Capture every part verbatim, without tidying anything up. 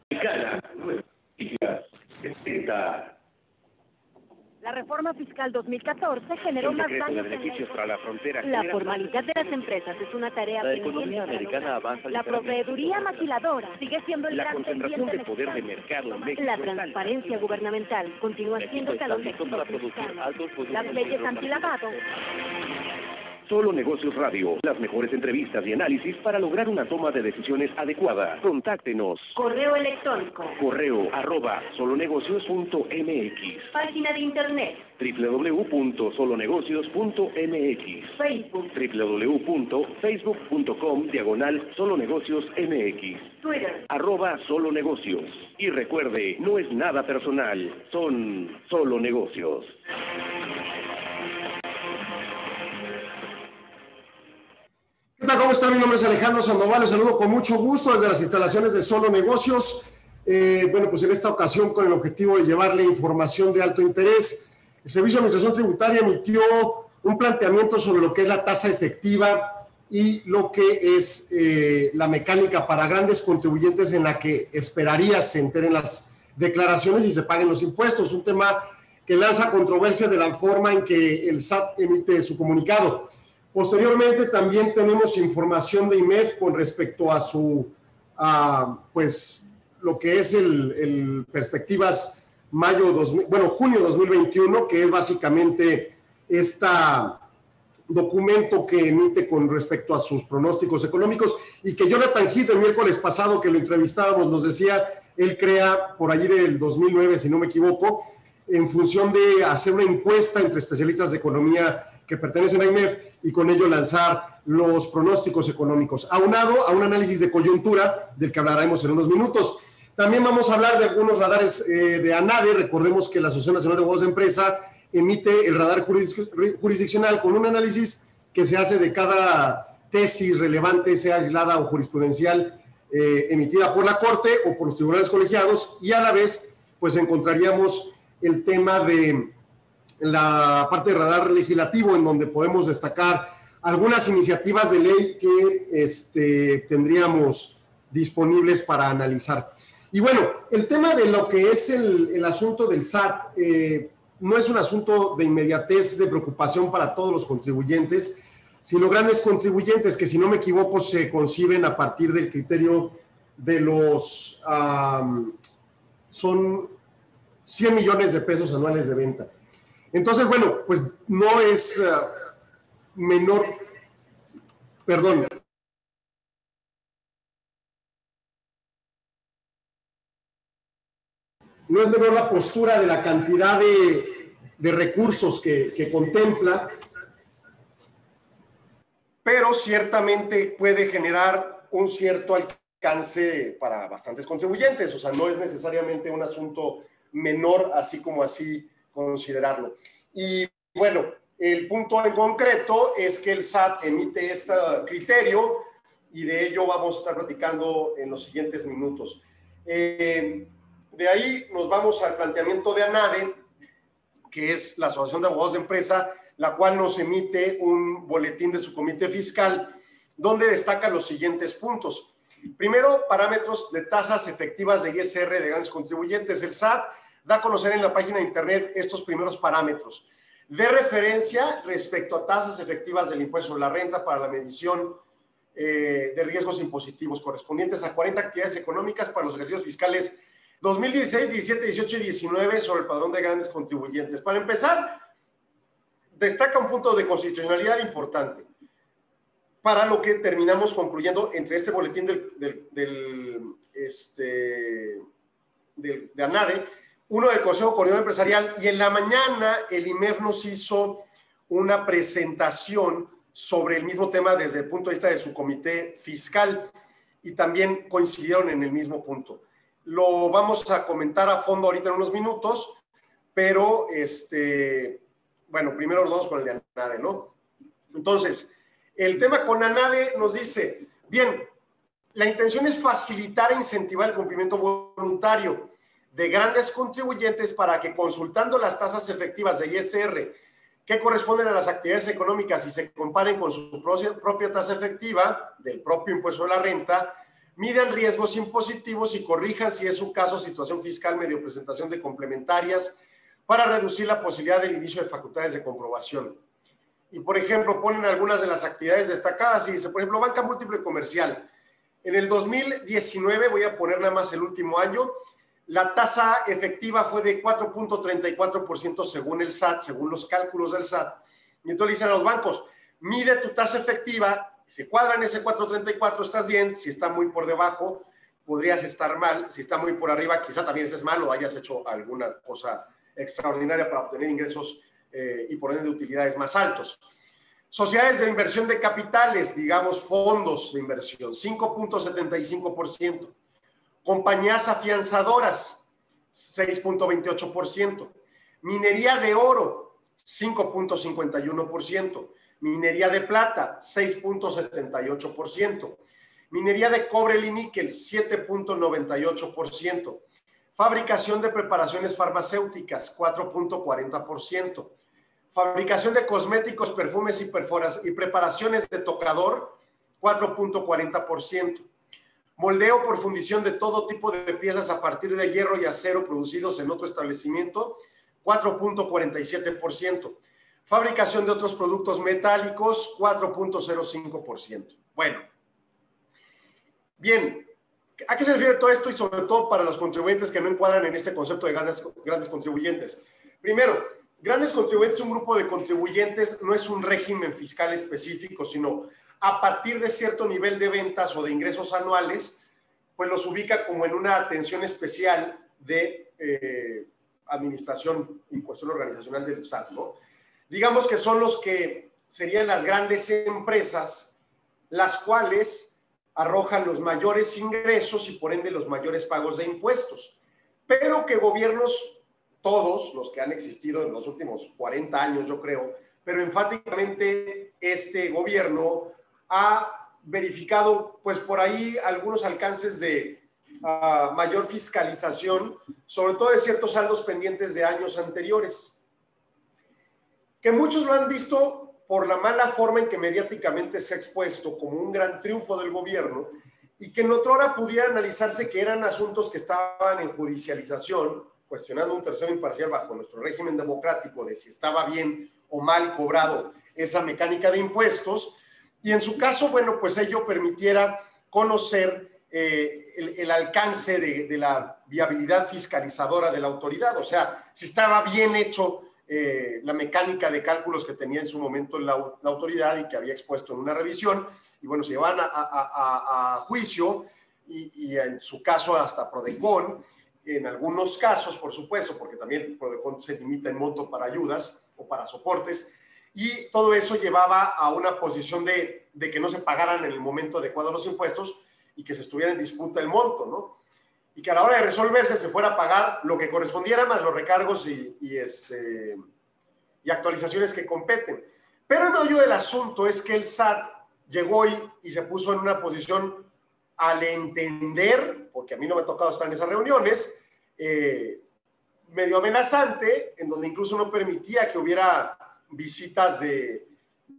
Mexicana, Noticias setenta. La reforma fiscal dos mil catorce generó más daños de beneficios para la frontera. La formalidad de las empresas es una tarea La economía americana avanza. La proveeduría maquiladora sigue siendo el La gran concentración pendiente de poder de mercado en México. La transparencia gubernamental continúa siendo el talón de México está listo para producir altos productos. Las leyes antilavado. Solo Negocios Radio, las mejores entrevistas y análisis para lograr una toma de decisiones adecuada. Contáctenos. Correo electrónico. Correo arroba solonegocios punto mx. Página de internet. w w w punto solonegocios punto mx. Facebook. w w w punto facebook punto com diagonal solonegocios mx. Twitter. Arroba solonegocios. Y recuerde, no es nada personal, son solo negocios. ¿Qué tal? ¿Cómo está? Mi nombre es Alejandro Sandoval, les saludo con mucho gusto desde las instalaciones de Solo Negocios. Eh, bueno, pues en esta ocasión con el objetivo de llevarle información de alto interés. El Servicio de Administración Tributaria emitió un planteamiento sobre lo que es la tasa efectiva y lo que es eh, la mecánica para grandes contribuyentes en la que esperaría se enteren las declaraciones y se paguen los impuestos. Un tema que lanza controversia de la forma en que el S A T emite su comunicado. Posteriormente también tenemos información de I M E F con respecto a su, a, pues, lo que es el, el perspectivas mayo dos mil, bueno, junio dos mil veintiuno, que es básicamente este documento que emite con respecto a sus pronósticos económicos y que Jonathan Heath el miércoles pasado que lo entrevistábamos nos decía, él crea por allí del dos mil nueve, si no me equivoco, en función de hacer una encuesta entre especialistas de economía que pertenecen a I M E F y con ello lanzar los pronósticos económicos, aunado a un análisis de coyuntura del que hablaremos en unos minutos. También vamos a hablar de algunos radares eh, de ANADE. Recordemos que la Asociación Nacional de Abogados de Empresa emite el radar jurisdiccional con un análisis que se hace de cada tesis relevante, sea aislada o jurisprudencial, eh, emitida por la Corte o por los tribunales colegiados, y a la vez pues encontraríamos el tema de la parte de radar legislativo, en donde podemos destacar algunas iniciativas de ley que este, tendríamos disponibles para analizar. Y bueno, el tema de lo que es el, el asunto del S A T eh, no es un asunto de inmediatez, de preocupación para todos los contribuyentes, sino grandes contribuyentes que, si no me equivoco, se conciben a partir del criterio de los... Um, son cien millones de pesos anuales de venta. Entonces, bueno, pues no es uh, menor, perdón, no es menor la postura de la cantidad de, de recursos que, que contempla, pero ciertamente puede generar un cierto alcance para bastantes contribuyentes, o sea, no es necesariamente un asunto menor, así como así considerarlo. Y bueno, el punto en concreto es que el S A T emite este criterio y de ello vamos a estar platicando en los siguientes minutos. Eh, de ahí nos vamos al planteamiento de ANADE, que es la Asociación de Abogados de Empresa, la cual nos emite un boletín de su comité fiscal donde destaca los siguientes puntos. Primero, parámetros de tasas efectivas de I S R de grandes contribuyentes. El S A T da a conocer en la página de internet estos primeros parámetros de referencia respecto a tasas efectivas del impuesto sobre la renta para la medición eh, de riesgos impositivos correspondientes a cuarenta actividades económicas para los ejercicios fiscales dos mil dieciséis, diecisiete, dieciocho y diecinueve sobre el padrón de grandes contribuyentes. Para empezar, destaca un punto de constitucionalidad importante para lo que terminamos concluyendo entre este boletín del, del, del, este, del, de ANADE, uno del Consejo Coordinador Empresarial, y en la mañana el I M E F nos hizo una presentación sobre el mismo tema desde el punto de vista de su comité fiscal y también coincidieron en el mismo punto. Lo vamos a comentar a fondo ahorita en unos minutos, pero este, bueno, primero nos vamos con el de ANADE, ¿no? Entonces, el tema con ANADE nos dice, bien, la intención es facilitar e incentivar el cumplimiento voluntario de grandes contribuyentes para que, consultando las tasas efectivas de I S R que corresponden a las actividades económicas y se comparen con su propia tasa efectiva del propio impuesto de la renta, midan riesgos impositivos y corrijan, si es su caso, situación fiscal mediante presentación de complementarias para reducir la posibilidad del inicio de facultades de comprobación. Y, por ejemplo, ponen algunas de las actividades destacadas y dice, por ejemplo, banca múltiple comercial. En el dos mil diecinueve, voy a poner nada más el último año, la tasa efectiva fue de cuatro punto treinta y cuatro por ciento según el S A T, según los cálculos del S A T. Y entonces le dicen a los bancos, mide tu tasa efectiva, si cuadra en ese cuatro punto treinta y cuatro estás bien, si está muy por debajo podrías estar mal, si está muy por arriba quizá también estés mal o hayas hecho alguna cosa extraordinaria para obtener ingresos eh, y por ende de utilidades más altos. Sociedades de inversión de capitales, digamos fondos de inversión, cinco punto setenta y cinco por ciento. Compañías afianzadoras, seis punto veintiocho por ciento. Minería de oro, cinco punto cincuenta y uno por ciento. Minería de plata, seis punto setenta y ocho por ciento. Minería de cobre y níquel, siete punto noventa y ocho por ciento. Fabricación de preparaciones farmacéuticas, cuatro punto cuarenta por ciento. Fabricación de cosméticos, perfumes y, perforas, y preparaciones de tocador, cuatro punto cuarenta por ciento. Moldeo por fundición de todo tipo de piezas a partir de hierro y acero producidos en otro establecimiento, cuatro punto cuarenta y siete por ciento. Fabricación de otros productos metálicos, cuatro punto cero cinco por ciento. Bueno, bien, ¿a qué se refiere todo esto? Y sobre todo para los contribuyentes que no encuadran en este concepto de grandes, grandes contribuyentes. Primero, grandes contribuyentes, un grupo de contribuyentes, no es un régimen fiscal específico, sino a partir de cierto nivel de ventas o de ingresos anuales, pues los ubica como en una atención especial de eh, administración y cuestión organizacional del S A T, ¿no? Digamos que son los que serían las grandes empresas, las cuales arrojan los mayores ingresos y por ende los mayores pagos de impuestos, pero que gobiernos, todos los que han existido en los últimos cuarenta años, yo creo, pero enfáticamente este gobierno ha verificado, pues por ahí, algunos alcances de uh, mayor fiscalización, sobre todo de ciertos saldos pendientes de años anteriores, que muchos lo han visto por la mala forma en que mediáticamente se ha expuesto como un gran triunfo del gobierno y que en otra hora pudiera analizarse que eran asuntos que estaban en judicialización, cuestionando un tercero imparcial bajo nuestro régimen democrático de si estaba bien o mal cobrado esa mecánica de impuestos, y en su caso, bueno, pues ello permitiera conocer eh, el, el alcance de, de la viabilidad fiscalizadora de la autoridad, o sea, si estaba bien hecho eh, la mecánica de cálculos que tenía en su momento la, la autoridad y que había expuesto en una revisión, y bueno, se llevaban a, a, a, a juicio, y, y en su caso hasta Prodecon, en algunos casos, por supuesto, porque también Prodecon se limita en monto para ayudas o para soportes, y todo eso llevaba a una posición de, de que no se pagaran en el momento adecuado los impuestos y que se estuviera en disputa el monto, ¿no? Y que a la hora de resolverse se fuera a pagar lo que correspondiera más los recargos y, y, este, y actualizaciones que competen. Pero el meollo del asunto es que el S A T llegó y, y se puso en una posición al entender, porque a mí no me ha tocado estar en esas reuniones, eh, medio amenazante, en donde incluso no permitía que hubiera visitas de,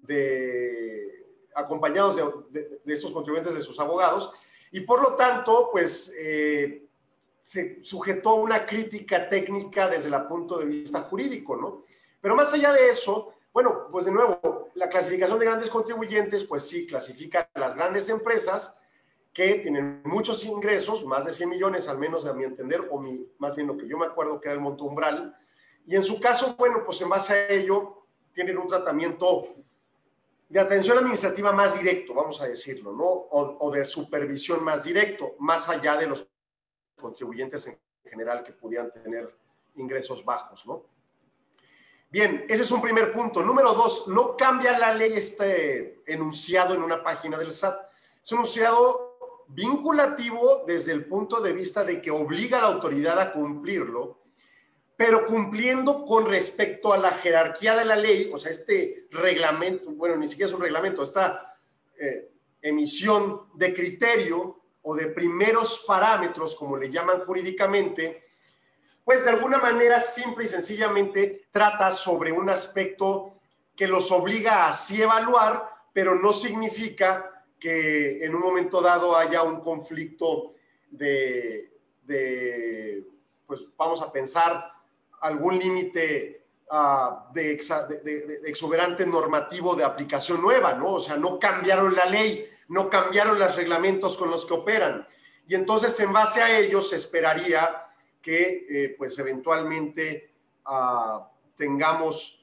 de acompañados de, de, de estos contribuyentes de sus abogados, y por lo tanto, pues, eh, se sujetó a una crítica técnica desde el punto de vista jurídico, ¿no? Pero más allá de eso, bueno, pues de nuevo, la clasificación de grandes contribuyentes, pues sí, clasifica a las grandes empresas que tienen muchos ingresos, más de cien millones al menos a mi entender, o mi, más bien lo que yo me acuerdo que era el monto umbral, y en su caso, bueno, pues en base a ello, tienen un tratamiento de atención administrativa más directo, vamos a decirlo, ¿no? O, o de supervisión más directo, más allá de los contribuyentes en general que pudieran tener ingresos bajos, ¿no? Bien, ese es un primer punto. Número dos, no cambia la ley este enunciado en una página del S A T. Es un enunciado vinculativo desde el punto de vista de que obliga a la autoridad a cumplirlo, pero cumpliendo con respecto a la jerarquía de la ley, o sea, este reglamento, bueno, ni siquiera es un reglamento, esta eh, emisión de criterio o de primeros parámetros, como le llaman jurídicamente, pues de alguna manera simple y sencillamente trata sobre un aspecto que los obliga a así evaluar, pero no significa que en un momento dado haya un conflicto de, de pues vamos a pensar, algún límite uh, de, exa, de, de, de exuberante normativo de aplicación nueva, ¿no? O sea, no cambiaron la ley, no cambiaron los reglamentos con los que operan. Y entonces, en base a ello, se esperaría que, eh, pues, eventualmente uh, tengamos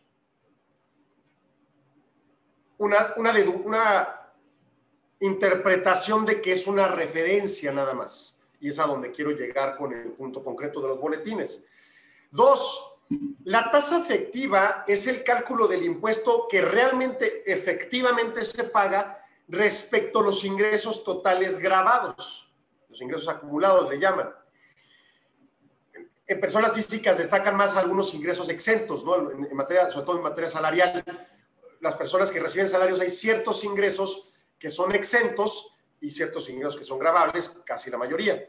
una, una, una interpretación de que es una referencia nada más. Y es a donde quiero llegar con el punto concreto de los boletines. Dos, la tasa efectiva es el cálculo del impuesto que realmente, efectivamente se paga respecto a los ingresos totales gravados. Los ingresos acumulados le llaman. En personas físicas destacan más algunos ingresos exentos, ¿no? En, en materia, sobre todo en materia salarial. Las personas que reciben salarios, hay ciertos ingresos que son exentos y ciertos ingresos que son gravables, casi la mayoría.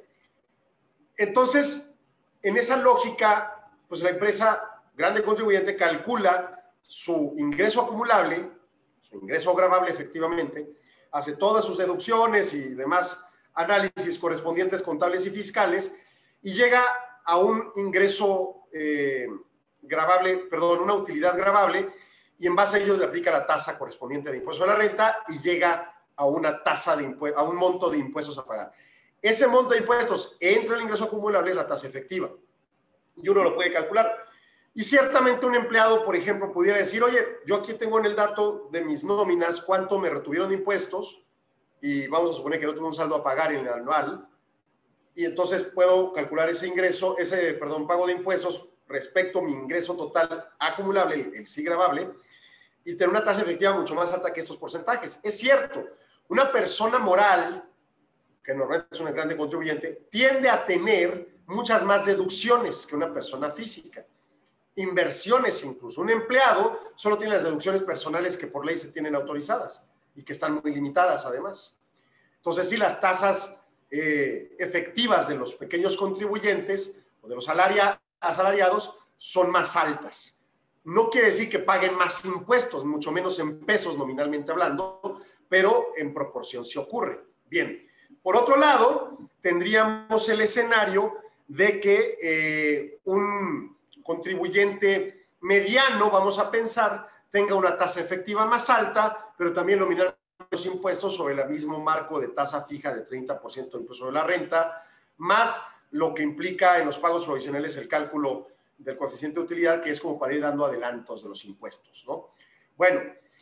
Entonces, en esa lógica, pues la empresa grande contribuyente calcula su ingreso acumulable, su ingreso gravable efectivamente, hace todas sus deducciones y demás análisis correspondientes contables y fiscales y llega a un ingreso eh, gravable, perdón, una utilidad gravable, y en base a ellos le aplica la tasa correspondiente de impuesto a la renta y llega a una tasa de impuestos, a un monto de impuestos a pagar. Ese monto de impuestos entre el ingreso acumulable es la tasa efectiva y uno lo puede calcular. Y ciertamente un empleado, por ejemplo, pudiera decir, oye, yo aquí tengo en el dato de mis nóminas cuánto me retuvieron de impuestos y vamos a suponer que no tengo un saldo a pagar en el anual, y entonces puedo calcular ese ingreso, ese, perdón, pago de impuestos respecto a mi ingreso total acumulable, el, el sí gravable, y tener una tasa efectiva mucho más alta que estos porcentajes. Es cierto, una persona moral, que normalmente es una grande contribuyente, tiende a tener muchas más deducciones que una persona física. Inversiones incluso. Un empleado solo tiene las deducciones personales que por ley se tienen autorizadas y que están muy limitadas además. Entonces, sí, las tasas eh, efectivas de los pequeños contribuyentes o de los salaria, asalariados son más altas. No quiere decir que paguen más impuestos, mucho menos en pesos nominalmente hablando, pero en proporción sí ocurre. Bien, por otro lado, tendríamos el escenario de que eh, un contribuyente mediano, vamos a pensar, tenga una tasa efectiva más alta, pero también nominalmente los impuestos sobre el mismo marco de tasa fija de treinta por ciento de impuesto sobre la renta, más lo que implica en los pagos provisionales el cálculo del coeficiente de utilidad, que es como para ir dando adelantos de los impuestos, ¿no? Bueno,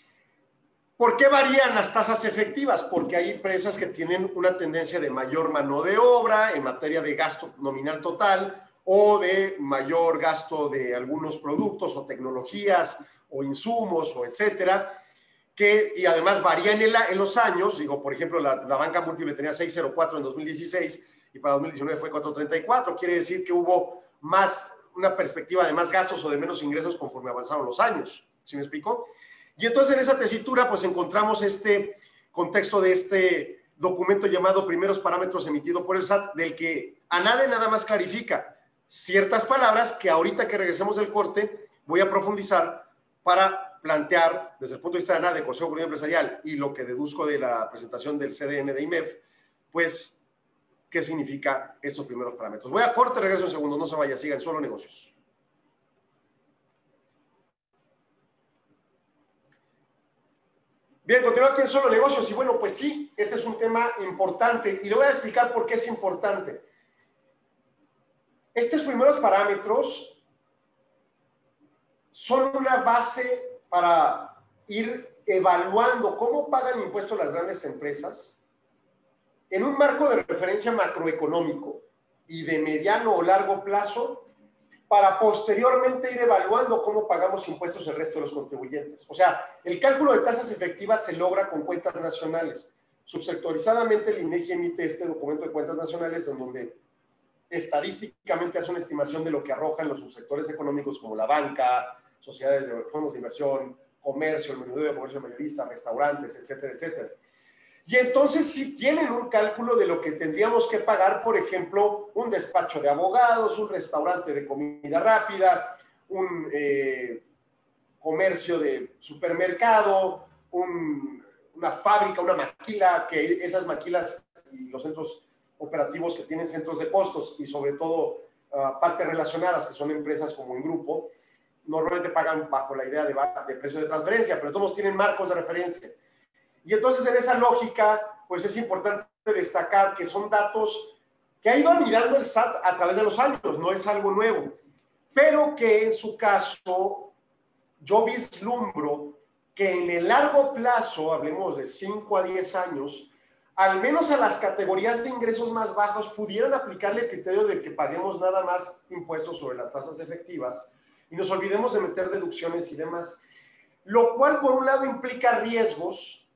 ¿por qué varían las tasas efectivas? Porque hay empresas que tienen una tendencia de mayor mano de obra en materia de gasto nominal total o de mayor gasto de algunos productos o tecnologías o insumos o etcétera, que, y además varían en, la, en los años. Digo, por ejemplo, la, la banca múltiple tenía seis cero cuatro en dos mil dieciséis y para dos mil diecinueve fue cuatro treinta y cuatro. Quiere decir que hubo más, una perspectiva de más gastos o de menos ingresos conforme avanzaron los años. ¿Sí me explico? Y entonces en esa tesitura pues encontramos este contexto de este documento llamado Primeros Parámetros emitido por el S A T, del que ANADE nada más clarifica ciertas palabras que ahorita que regresemos del corte voy a profundizar para plantear desde el punto de vista de ANADE, Consejo Coordinador Empresarial, y lo que deduzco de la presentación del C D N de I M E F, pues qué significa estos primeros parámetros. Voy a corte, regreso en segundos, no se vaya, sigan Solo Negocios. Bien, continuamos aquí en Solo Negocios y bueno, pues sí, este es un tema importante y le voy a explicar por qué es importante. Estos primeros parámetros son una base para ir evaluando cómo pagan impuestos las grandes empresas en un marco de referencia macroeconómico y de mediano o largo plazo, para posteriormente ir evaluando cómo pagamos impuestos el resto de los contribuyentes. O sea, el cálculo de tasas efectivas se logra con cuentas nacionales. Subsectorizadamente, el INEGI emite este documento de cuentas nacionales en donde estadísticamente hace una estimación de lo que arrojan los subsectores económicos como la banca, sociedades de fondos de inversión, comercio, el menudeo de comercio mayorista, restaurantes, etcétera, etcétera. Y entonces sí tienen un cálculo de lo que tendríamos que pagar, por ejemplo, un despacho de abogados, un restaurante de comida rápida, un eh, comercio de supermercado, un una fábrica, una maquila, que esas maquilas y los centros operativos que tienen centros de costos y sobre todo uh, partes relacionadas, que son empresas como en grupo, normalmente pagan bajo la idea de, de precio de transferencia, pero todos tienen marcos de referencia. Y entonces en esa lógica, pues es importante destacar que son datos que ha ido anidando el S A T a través de los años, no es algo nuevo, pero que en su caso yo vislumbro que en el largo plazo, hablemos de cinco a diez años, al menos a las categorías de ingresos más bajos pudieran aplicarle el criterio de que paguemos nada más impuestos sobre las tasas efectivas y nos olvidemos de meter deducciones y demás, lo cual por un lado implica riesgos,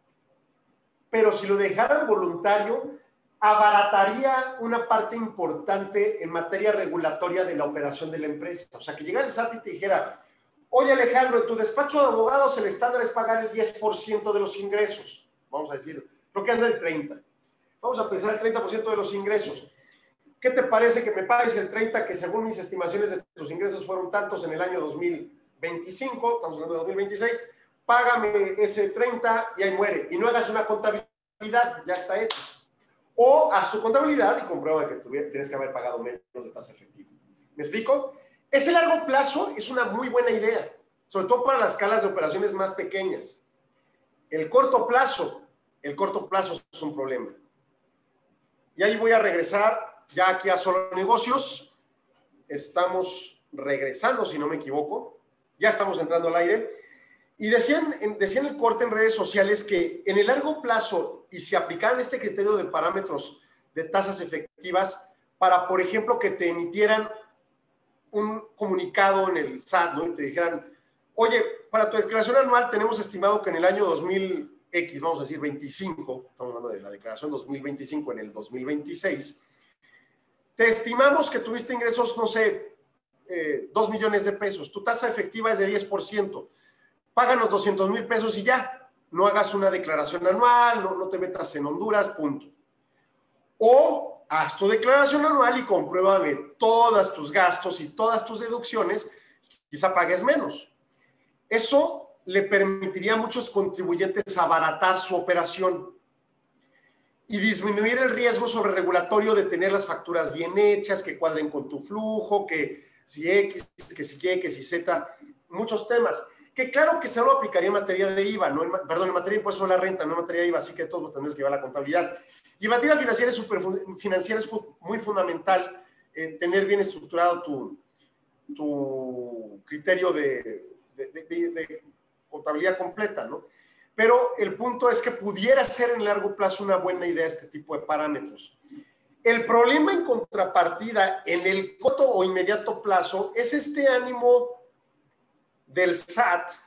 pero si lo dejaran voluntario, abarataría una parte importante en materia regulatoria de la operación de la empresa. O sea, que llegara el S A T y te dijera, oye Alejandro, en tu despacho de abogados el estándar es pagar el diez por ciento de los ingresos. Vamos a decir, creo que anda el treinta por ciento. Vamos a pensar el treinta por ciento de los ingresos. ¿Qué te parece que me pagues el treinta por ciento, que según mis estimaciones de tus ingresos fueron tantos en el año dos mil veinticinco, estamos hablando de dos mil veintiséis, págame ese treinta y ahí muere. Y no hagas una contabilidad, ya está hecho. O haz tu contabilidad y comprueba que tienes que haber pagado menos de tasa efectiva. ¿Me explico? Ese largo plazo es una muy buena idea, sobre todo para las escalas de operaciones más pequeñas. El corto plazo, el corto plazo es un problema. Y ahí voy a regresar ya aquí a Solo Negocios. Estamos regresando, si no me equivoco. Ya estamos entrando al aire. Y decían, decían el corte en redes sociales que en el largo plazo, y si aplicaran este criterio de parámetros de tasas efectivas, para, por ejemplo, que te emitieran un comunicado en el S A T, ¿no? Y te dijeran, oye, para tu declaración anual tenemos estimado que en el año dos mil X, vamos a decir veinticinco, estamos hablando de la declaración dos mil veinticinco en el dos mil veintiséis, te estimamos que tuviste ingresos, no sé, eh, dos millones de pesos, tu tasa efectiva es de diez por ciento, páganos doscientos mil pesos y ya, no hagas una declaración anual, no, no te metas en Honduras, punto. O haz tu declaración anual y compruébame todos tus gastos y todas tus deducciones, quizá pagues menos. Eso le permitiría a muchos contribuyentes abaratar su operación y disminuir el riesgo sobre regulatorio de tener las facturas bien hechas, que cuadren con tu flujo, que si X, que si Y, que si Z, muchos temas. Que claro que se lo aplicaría en materia de I V A, no en, perdón, en materia de impuesto a la renta, no en materia de I V A, así que todos lo tendremos que llevar a la contabilidad. Y en materia financiera es, super, financiera es muy fundamental eh, tener bien estructurado tu, tu criterio de, de, de, de, de contabilidad completa, ¿no? Pero el punto es que pudiera ser en largo plazo una buena idea este tipo de parámetros. El problema en contrapartida, en el corto o inmediato plazo, es este ánimo del S A T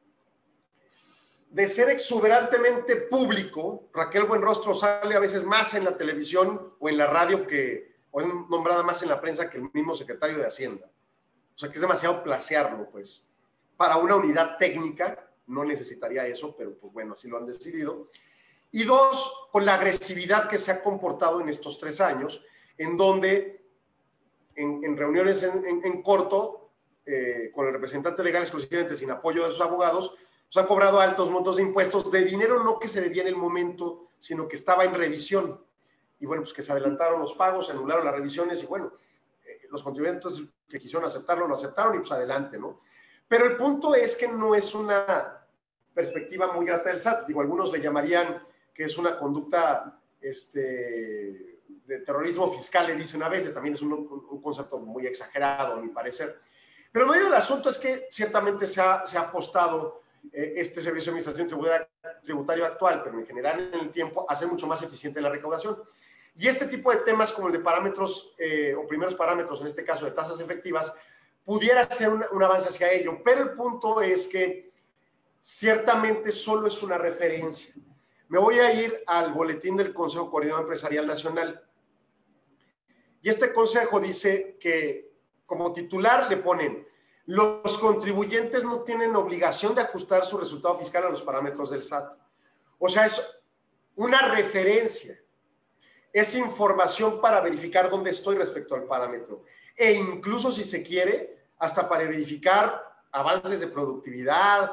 de ser exuberantemente público. Raquel Buenrostro sale a veces más en la televisión o en la radio que, o es nombrada más en la prensa que el mismo secretario de Hacienda. O sea que es demasiado placearlo, pues. Para una unidad técnica no necesitaría eso, pero pues bueno, así lo han decidido. Y dos, con la agresividad que se ha comportado en estos tres años, en donde en, en reuniones en, en, en corto, eh, con el representante legal exclusivamente sin apoyo de sus abogados, pues han cobrado altos montos de impuestos de dinero no que se debía en el momento, sino que estaba en revisión. Y bueno, pues que se adelantaron los pagos, se anularon las revisiones y bueno, eh, los contribuyentes que quisieron aceptarlo, lo aceptaron y pues adelante, ¿no? Pero el punto es que no es una perspectiva muy grata del S A T. Digo, algunos le llamarían que es una conducta este, de terrorismo fiscal, le dicen a veces, también es un, un concepto muy exagerado, a mi parecer. Pero el medio del asunto es que ciertamente se ha, se ha apostado eh, este servicio de administración tributaria, tributario actual, pero en general en el tiempo, a hacer mucho más eficiente la recaudación. Y este tipo de temas como el de parámetros, eh, o primeros parámetros, en este caso de tasas efectivas, pudiera ser un, un avance hacia ello. Pero el punto es que ciertamente solo es una referencia. Me voy a ir al boletín del Consejo Coordinador Empresarial Nacional. Y este consejo dice que como titular le ponen: los contribuyentes no tienen obligación de ajustar su resultado fiscal a los parámetros del S A T. O sea, es una referencia. Es información para verificar dónde estoy respecto al parámetro. E incluso, si se quiere, hasta para verificar avances de productividad,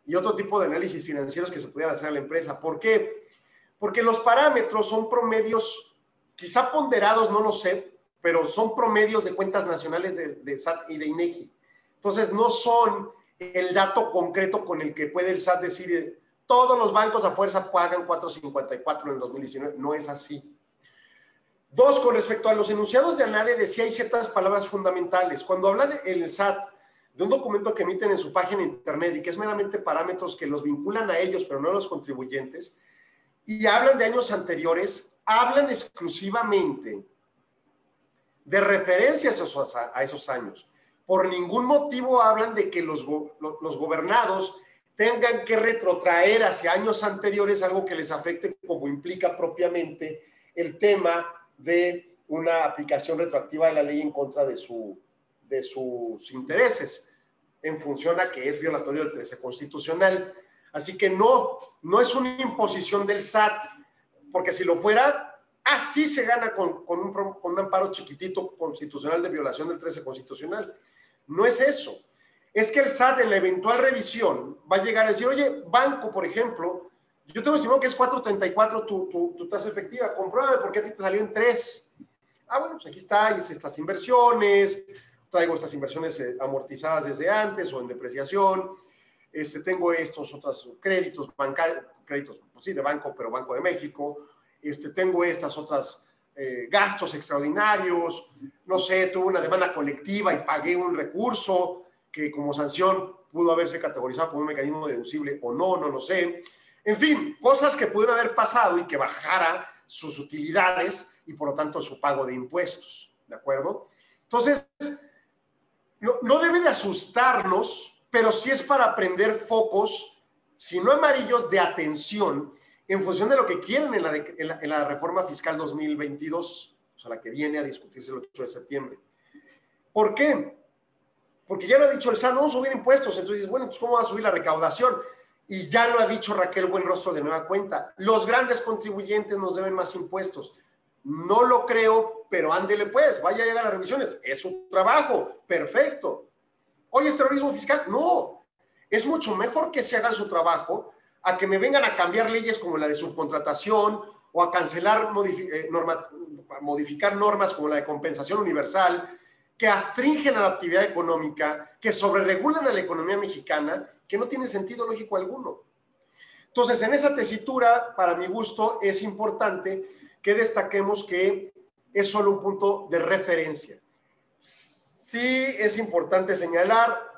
y otro tipo de análisis financieros que se pudieran hacer a la empresa. ¿Por qué? Porque los parámetros son promedios, quizá ponderados, no lo sé, pero son promedios de cuentas nacionales de, de S A T y de INEGI. Entonces, no son el dato concreto con el que puede el S A T decir todos los bancos a fuerza pagan cuatro cincuenta y cuatro en el dos mil diecinueve. No es así. Dos, con respecto a los enunciados de ANADE, decía hay ciertas palabras fundamentales. Cuando hablan el S A T de un documento que emiten en su página de internet y que es meramente parámetros que los vinculan a ellos, pero no a los contribuyentes, y hablan de años anteriores, hablan exclusivamente de referencias a esos, a esos años. Por ningún motivo hablan de que los, go, los gobernados tengan que retrotraer hacia años anteriores algo que les afecte, como implica propiamente el tema de una aplicación retroactiva de la ley en contra de, su, de sus intereses, en función a que es violatorio del trece constitucional. Así que no, no es una imposición del S A T, porque si lo fuera, así se gana con, con, un, con un amparo chiquitito constitucional de violación del trece constitucional. No es eso. Es que el S A T en la eventual revisión va a llegar a decir, oye, banco, por ejemplo, yo tengo estimado que es cuatro treinta y cuatro tu, tu, tu tasa efectiva, compruébame por qué a ti te salió en tres. Ah, bueno, pues aquí está, hice estas inversiones, traigo estas inversiones amortizadas desde antes o en depreciación, este, tengo estos otros créditos bancarios, créditos, pues sí, de banco, pero Banco de México, este, tengo estas otras eh, gastos extraordinarios, no sé, tuve una demanda colectiva y pagué un recurso que como sanción pudo haberse categorizado como un mecanismo deducible o no, no lo sé. En fin, cosas que pudieron haber pasado y que bajara sus utilidades y por lo tanto su pago de impuestos, ¿de acuerdo? Entonces, no, no debe de asustarnos, pero sí es para prender focos, si no amarillos, de atención en función de lo que quieren en la, en la, en la reforma fiscal dos mil veintidós, o sea, la que viene a discutirse el ocho de septiembre. ¿Por qué? Porque ya lo ha dicho el S A T, no vamos a subir impuestos. Entonces dices, bueno, entonces ¿cómo va a subir la recaudación? Y ya lo ha dicho Raquel Buenrostro de nueva cuenta. Los grandes contribuyentes nos deben más impuestos. No lo creo, pero ándele pues, vaya a llegar a las revisiones. Es su trabajo, perfecto. ¿Hoy es terrorismo fiscal? No. Es mucho mejor que se haga su trabajo a que me vengan a cambiar leyes como la de subcontratación o a cancelar, modifi eh, norma modificar normas como la de compensación universal, que astringen a la actividad económica, que sobreregulan a la economía mexicana, que no tiene sentido lógico alguno. Entonces, en esa tesitura, para mi gusto, es importante que destaquemos que es solo un punto de referencia. Sí es importante señalar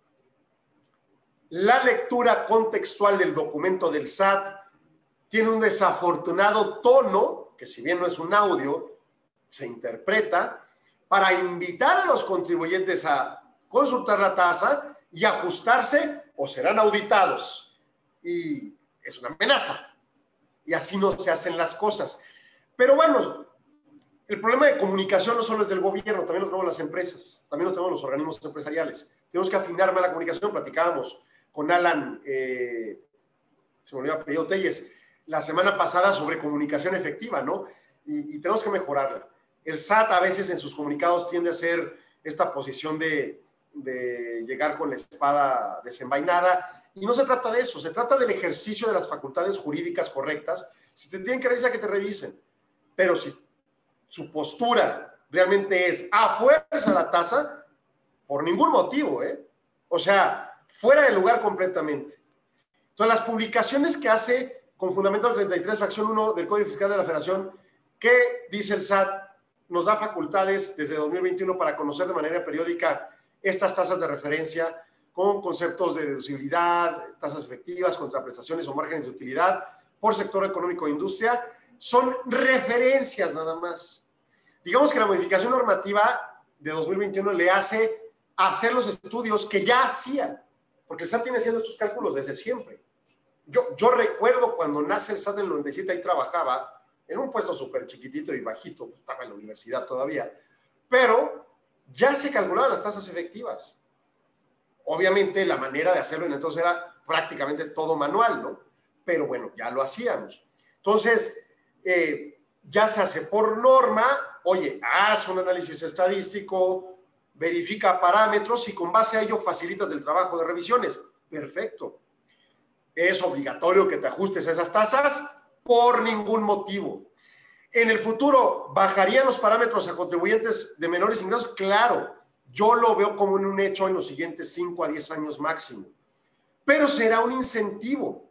la lectura contextual del documento del S A T tiene un desafortunado tono, que si bien no es un audio, se interpreta, para invitar a los contribuyentes a consultar la tasa y ajustarse o serán auditados. Y es una amenaza. Y así no se hacen las cosas. Pero bueno, el problema de comunicación no solo es del gobierno, también lo tenemos las empresas, también lo tenemos los organismos empresariales. Tenemos que afinar más la comunicación. Platicábamos con Alan, eh, se me olvidó el apellido, Telles, la semana pasada sobre comunicación efectiva, ¿no? Y, y tenemos que mejorarla. El S A T a veces en sus comunicados tiende a hacer esta posición de, de llegar con la espada desenvainada, y no se trata de eso, se trata del ejercicio de las facultades jurídicas correctas. Si te tienen que revisar, que te revisen, pero si su postura realmente es a fuerza la tasa, por ningún motivo, ¿eh? O sea, fuera de lugar completamente. Entonces, las publicaciones que hace con fundamento al treinta y tres, fracción uno del Código Fiscal de la Federación, que dice el S A T, nos da facultades desde dos mil veintiuno para conocer de manera periódica estas tasas de referencia con conceptos de deducibilidad, tasas efectivas, contraprestaciones o márgenes de utilidad por sector económico e industria. Son referencias nada más. Digamos que la modificación normativa de dos mil veintiuno le hace hacer los estudios que ya hacía, porque el S A T tiene haciendo estos cálculos desde siempre. Yo, yo recuerdo cuando nace el S A T en el noventa y siete, ahí trabajaba en un puesto súper chiquitito y bajito, estaba en la universidad todavía, pero ya se calculaban las tasas efectivas. Obviamente la manera de hacerlo entonces era prácticamente todo manual, ¿no? Pero bueno, ya lo hacíamos. Entonces, eh, ya se hace por norma, oye, haz un análisis estadístico, verifica parámetros y con base a ello facilitas el trabajo de revisiones. Perfecto. es obligatorio que te ajustes a esas tasas por ningún motivo. En el futuro, ¿bajarían los parámetros a contribuyentes de menores ingresos? Claro, yo lo veo como un hecho en los siguientes cinco a diez años máximo. Pero será un incentivo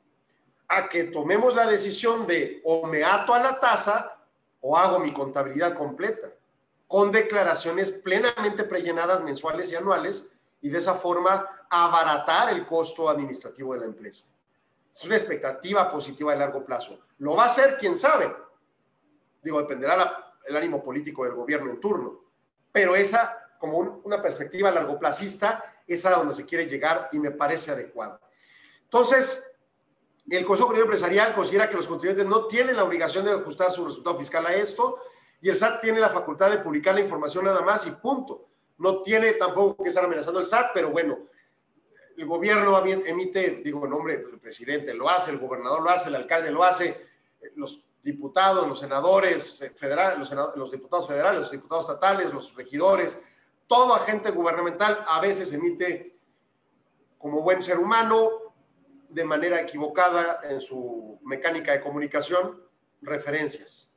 a que tomemos la decisión de o me ato a la tasa o hago mi contabilidad completa, con declaraciones plenamente prellenadas mensuales y anuales, y de esa forma abaratar el costo administrativo de la empresa. Es una expectativa positiva de largo plazo. ¿Lo va a hacer? ¿Quién sabe? Digo, dependerá la, el ánimo político del gobierno en turno. Pero esa, como un, una perspectiva largoplacista, es a donde se quiere llegar y me parece adecuado. Entonces, el Consejo Coordinador Empresarial considera que los contribuyentes no tienen la obligación de ajustar su resultado fiscal a esto, y el S A T tiene la facultad de publicar la información nada más y punto. No tiene tampoco que estar amenazando el S A T, pero bueno, el gobierno emite, digo, en nombre del presidente lo hace, el gobernador lo hace, el alcalde lo hace, los diputados, los senadores federales, los, senadores, los diputados federales, los diputados estatales, los regidores, todo agente gubernamental a veces emite, como buen ser humano, de manera equivocada en su mecánica de comunicación, referencias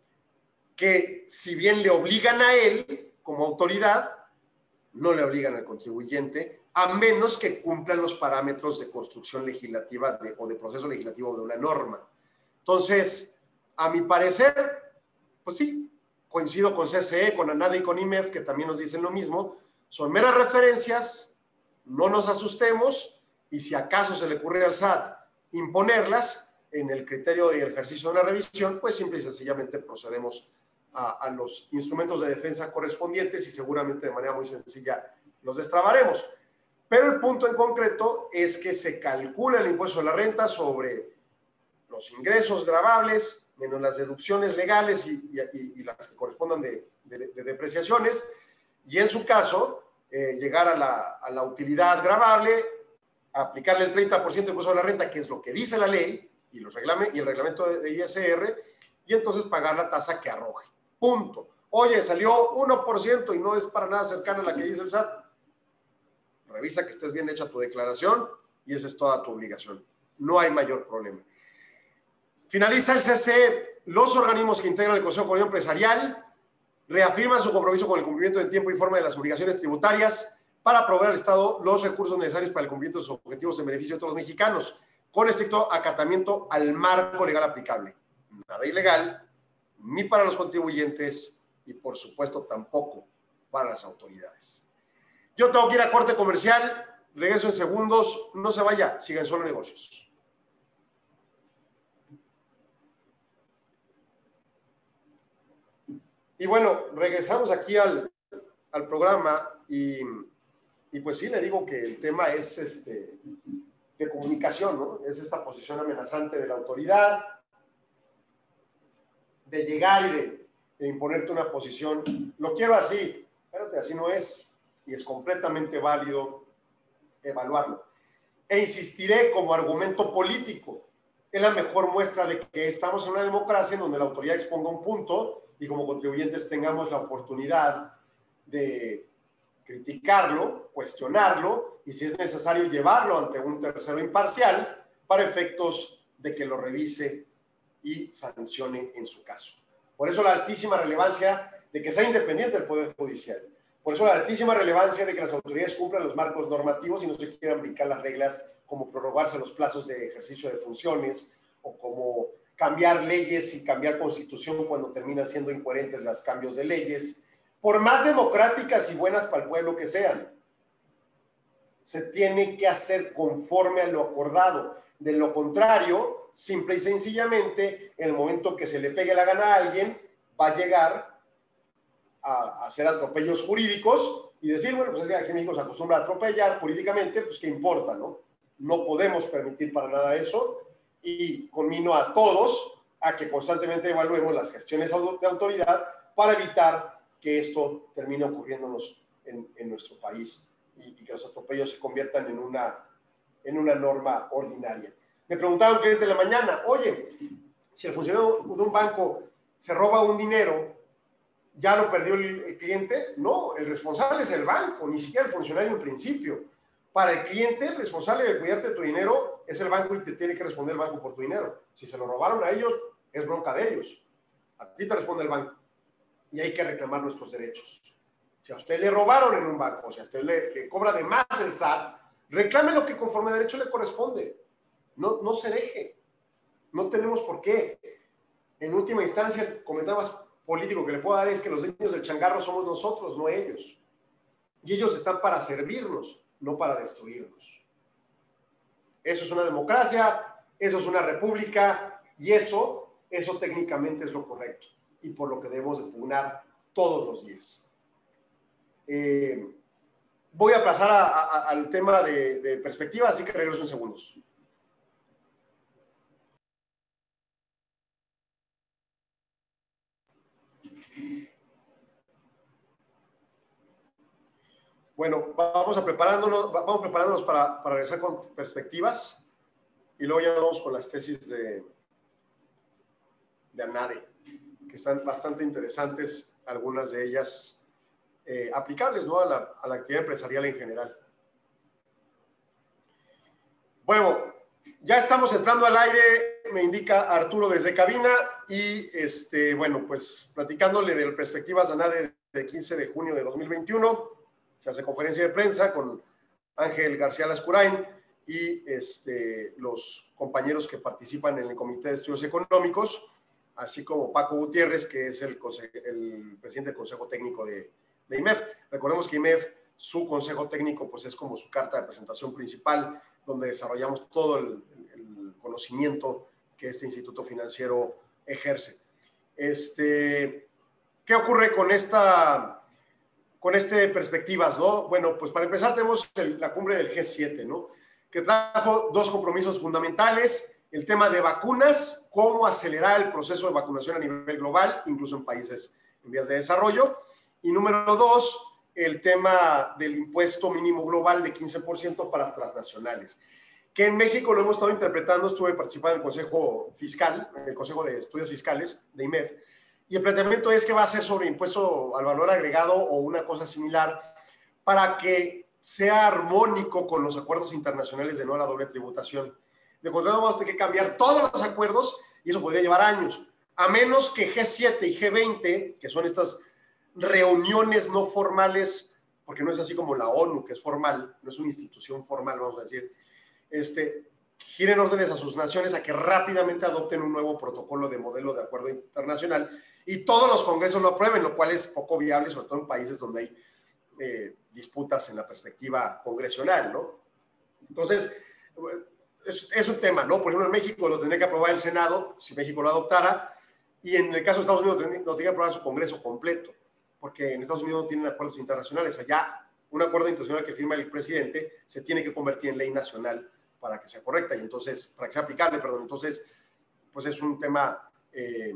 que, si bien le obligan a él como autoridad, no le obligan al contribuyente, a menos que cumplan los parámetros de construcción legislativa de, o de proceso legislativo de una norma. Entonces, a mi parecer, pues sí, coincido con C C E, con ANADE y con I M E F, que también nos dicen lo mismo, son meras referencias, no nos asustemos, y si acaso se le ocurre al S A T imponerlas en el criterio de ejercicio de una revisión, pues simple y sencillamente procedemos a, a los instrumentos de defensa correspondientes y seguramente de manera muy sencilla los destrabaremos. Pero el punto en concreto es que se calcula el impuesto de la renta sobre los ingresos gravables, menos las deducciones legales y, y, y las que correspondan de, de, de depreciaciones, y en su caso, eh, llegar a la, a la utilidad gravable, aplicarle el treinta por ciento de impuesto de la renta, que es lo que dice la ley y, los reglame, y el reglamento de, de I S R, y entonces pagar la tasa que arroje. Punto. Oye, salió uno por ciento y no es para nada cercana a la que dice el S A T. Revisa que estés bien hecha tu declaración y esa es toda tu obligación. No hay mayor problema. Finaliza el C C E. Los organismos que integran el Consejo Coordinador Empresarial reafirman su compromiso con el cumplimiento en tiempo y forma de las obligaciones tributarias para proveer al Estado los recursos necesarios para el cumplimiento de sus objetivos en beneficio de todos los mexicanos, con estricto acatamiento al marco legal aplicable. Nada ilegal, ni para los contribuyentes y, por supuesto, tampoco para las autoridades. Yo tengo que ir a corte comercial, regreso en segundos, no se vaya, sigan Solo Negocios. Y bueno, regresamos aquí al, al programa y, y pues sí, le digo que el tema es este, de comunicación, ¿no? Es esta posición amenazante de la autoridad, de llegar y de, de imponerte una posición. Lo quiero así, espérate, así no es. Y es completamente válido evaluarlo. E insistiré como argumento político. Es la mejor muestra de que estamos en una democracia en donde la autoridad exponga un punto y como contribuyentes tengamos la oportunidad de criticarlo, cuestionarlo y si es necesario llevarlo ante un tercero imparcial para efectos de que lo revise y sancione en su caso. Por eso la altísima relevancia de que sea independiente el Poder Judicial. Por eso la altísima relevancia de que las autoridades cumplan los marcos normativos y no se quieran brincar las reglas, como prorrogarse los plazos de ejercicio de funciones o como cambiar leyes y cambiar constitución cuando terminan siendo incoherentes los cambios de leyes, por más democráticas y buenas para el pueblo que sean. Se tiene que hacer conforme a lo acordado. De lo contrario, simple y sencillamente, en el momento que se le pegue la gana a alguien, va a llegar a hacer atropellos jurídicos y decir, bueno, pues es que aquí en México se acostumbra a atropellar jurídicamente, pues qué importa, ¿no? No podemos permitir para nada eso y conmino a todos a que constantemente evaluemos las gestiones de autoridad para evitar que esto termine ocurriéndonos en, en nuestro país y, y que los atropellos se conviertan en una, en una norma ordinaria. Me preguntaba un cliente de la mañana, oye, si el funcionario de un banco se roba un dinero, ¿ya lo perdió el cliente? No, el responsable es el banco, ni siquiera el funcionario en principio, para el cliente, el responsable de cuidarte de tu dinero es el banco y te tiene que responder el banco por tu dinero. Si se lo robaron a ellos, es bronca de ellos. A ti te responde el banco. Y hay que reclamar nuestros derechos. Si a usted le robaron en un banco, o si a usted le, le cobra de más el S A T, reclame lo que conforme a derecho le corresponde. No, no se deje. No tenemos por qué. En última instancia, el comentario más político que le puedo dar es que los dueños del changarro somos nosotros, no ellos. Y ellos están para servirnos, no para destruirnos. Eso es una democracia, eso es una república, y eso, eso técnicamente es lo correcto, y por lo que debemos de pugnar todos los días. Eh, voy a pasar a, a, al tema de, de perspectiva, así que regreso en segundos. Bueno, vamos a preparándonos, vamos preparándonos para, para regresar con perspectivas y luego ya vamos con las tesis de, de ANADE, que están bastante interesantes, algunas de ellas eh, aplicables, ¿no?, a la, a la actividad empresarial en general. Bueno, ya estamos entrando al aire, me indica Arturo desde cabina, y este, bueno, pues platicándole de perspectivas de ANADE del quince de junio de dos mil veintiuno. Se hace conferencia de prensa con Ángel García Lascurain y este, los compañeros que participan en el Comité de Estudios Económicos, así como Paco Gutiérrez, que es el, el presidente del Consejo Técnico de, de I M E F. Recordemos que I M E F, su Consejo Técnico, pues es como su carta de presentación principal, donde desarrollamos todo el, el conocimiento que este instituto financiero ejerce. Este, ¿qué ocurre con esta... con este perspectivas, ¿no? Bueno, pues para empezar tenemos el, la cumbre del G siete, ¿no?, que trajo dos compromisos fundamentales: el tema de vacunas, cómo acelerar el proceso de vacunación a nivel global, incluso en países en vías de desarrollo, y número dos, el tema del impuesto mínimo global de quince por ciento para las transnacionales, que en México lo hemos estado interpretando. Estuve participando en el Consejo Fiscal, en el Consejo de Estudios Fiscales de I M E F, y el planteamiento es que va a ser sobre impuesto al valor agregado o una cosa similar, para que sea armónico con los acuerdos internacionales de no a la doble tributación. De contrario, vamos a tener que cambiar todos los acuerdos y eso podría llevar años, a menos que G siete y G veinte, que son estas reuniones no formales, porque no es así como la ONU, que es formal, no es una institución formal, vamos a decir, este, giren órdenes a sus naciones a que rápidamente adopten un nuevo protocolo de modelo de acuerdo internacional y todos los congresos lo aprueben, lo cual es poco viable, sobre todo en países donde hay eh, disputas en la perspectiva congresional, ¿no? Entonces, es, es un tema, ¿no? Por ejemplo, en México lo tendría que aprobar el Senado, si México lo adoptara, y en el caso de Estados Unidos lo tendría que aprobar su congreso completo, porque en Estados Unidos no tienen acuerdos internacionales. Allá, un acuerdo internacional que firma el presidente se tiene que convertir en ley nacional para que sea correcta, y entonces, para que sea aplicable, perdón, entonces, pues es un tema eh,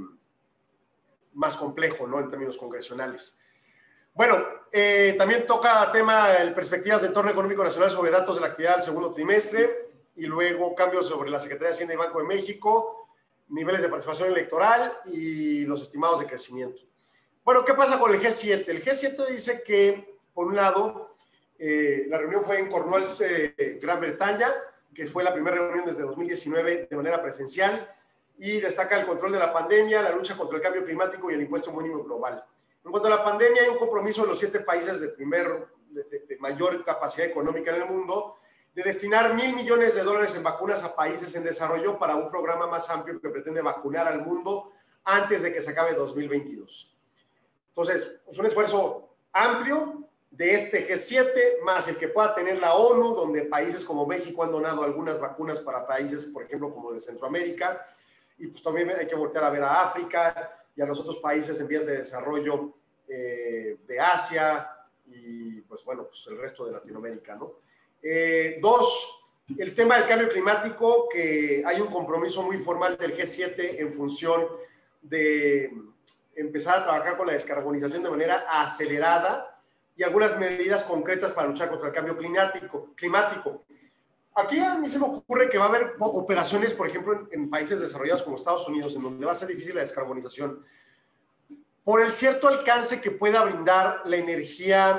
más complejo, ¿no?, en términos congresionales. Bueno, eh, también toca tema el perspectivas de entorno económico nacional sobre datos de la actividad del segundo trimestre, y luego cambios sobre la Secretaría de Hacienda y Banco de México, niveles de participación electoral y los estimados de crecimiento. Bueno, ¿qué pasa con el G siete? El G siete dice que, por un lado, eh, la reunión fue en Cornwalls, eh, Gran Bretaña, que fue la primera reunión desde dos mil diecinueve de manera presencial, y destaca el control de la pandemia, la lucha contra el cambio climático y el impuesto mínimo global. En cuanto a la pandemia, hay un compromiso de los siete países de, primer, de, de, de mayor capacidad económica en el mundo de destinar mil millones de dólares en vacunas a países en desarrollo para un programa más amplio que pretende vacunar al mundo antes de que se acabe dos mil veintidós. Entonces, es un esfuerzo amplio de este G siete, más el que pueda tener la ONU, donde países como México han donado algunas vacunas para países, por ejemplo, como de Centroamérica, y pues también hay que voltear a ver a África y a los otros países en vías de desarrollo eh, de Asia y, pues bueno, pues el resto de Latinoamérica, ¿no? Eh, dos, el tema del cambio climático, que hay un compromiso muy formal del G siete en función de empezar a trabajar con la descarbonización de manera acelerada y algunas medidas concretas para luchar contra el cambio climático. climático. Aquí a mí se me ocurre que va a haber operaciones, por ejemplo, en, en países desarrollados como Estados Unidos, en donde va a ser difícil la descarbonización, por el cierto alcance que pueda brindar la energía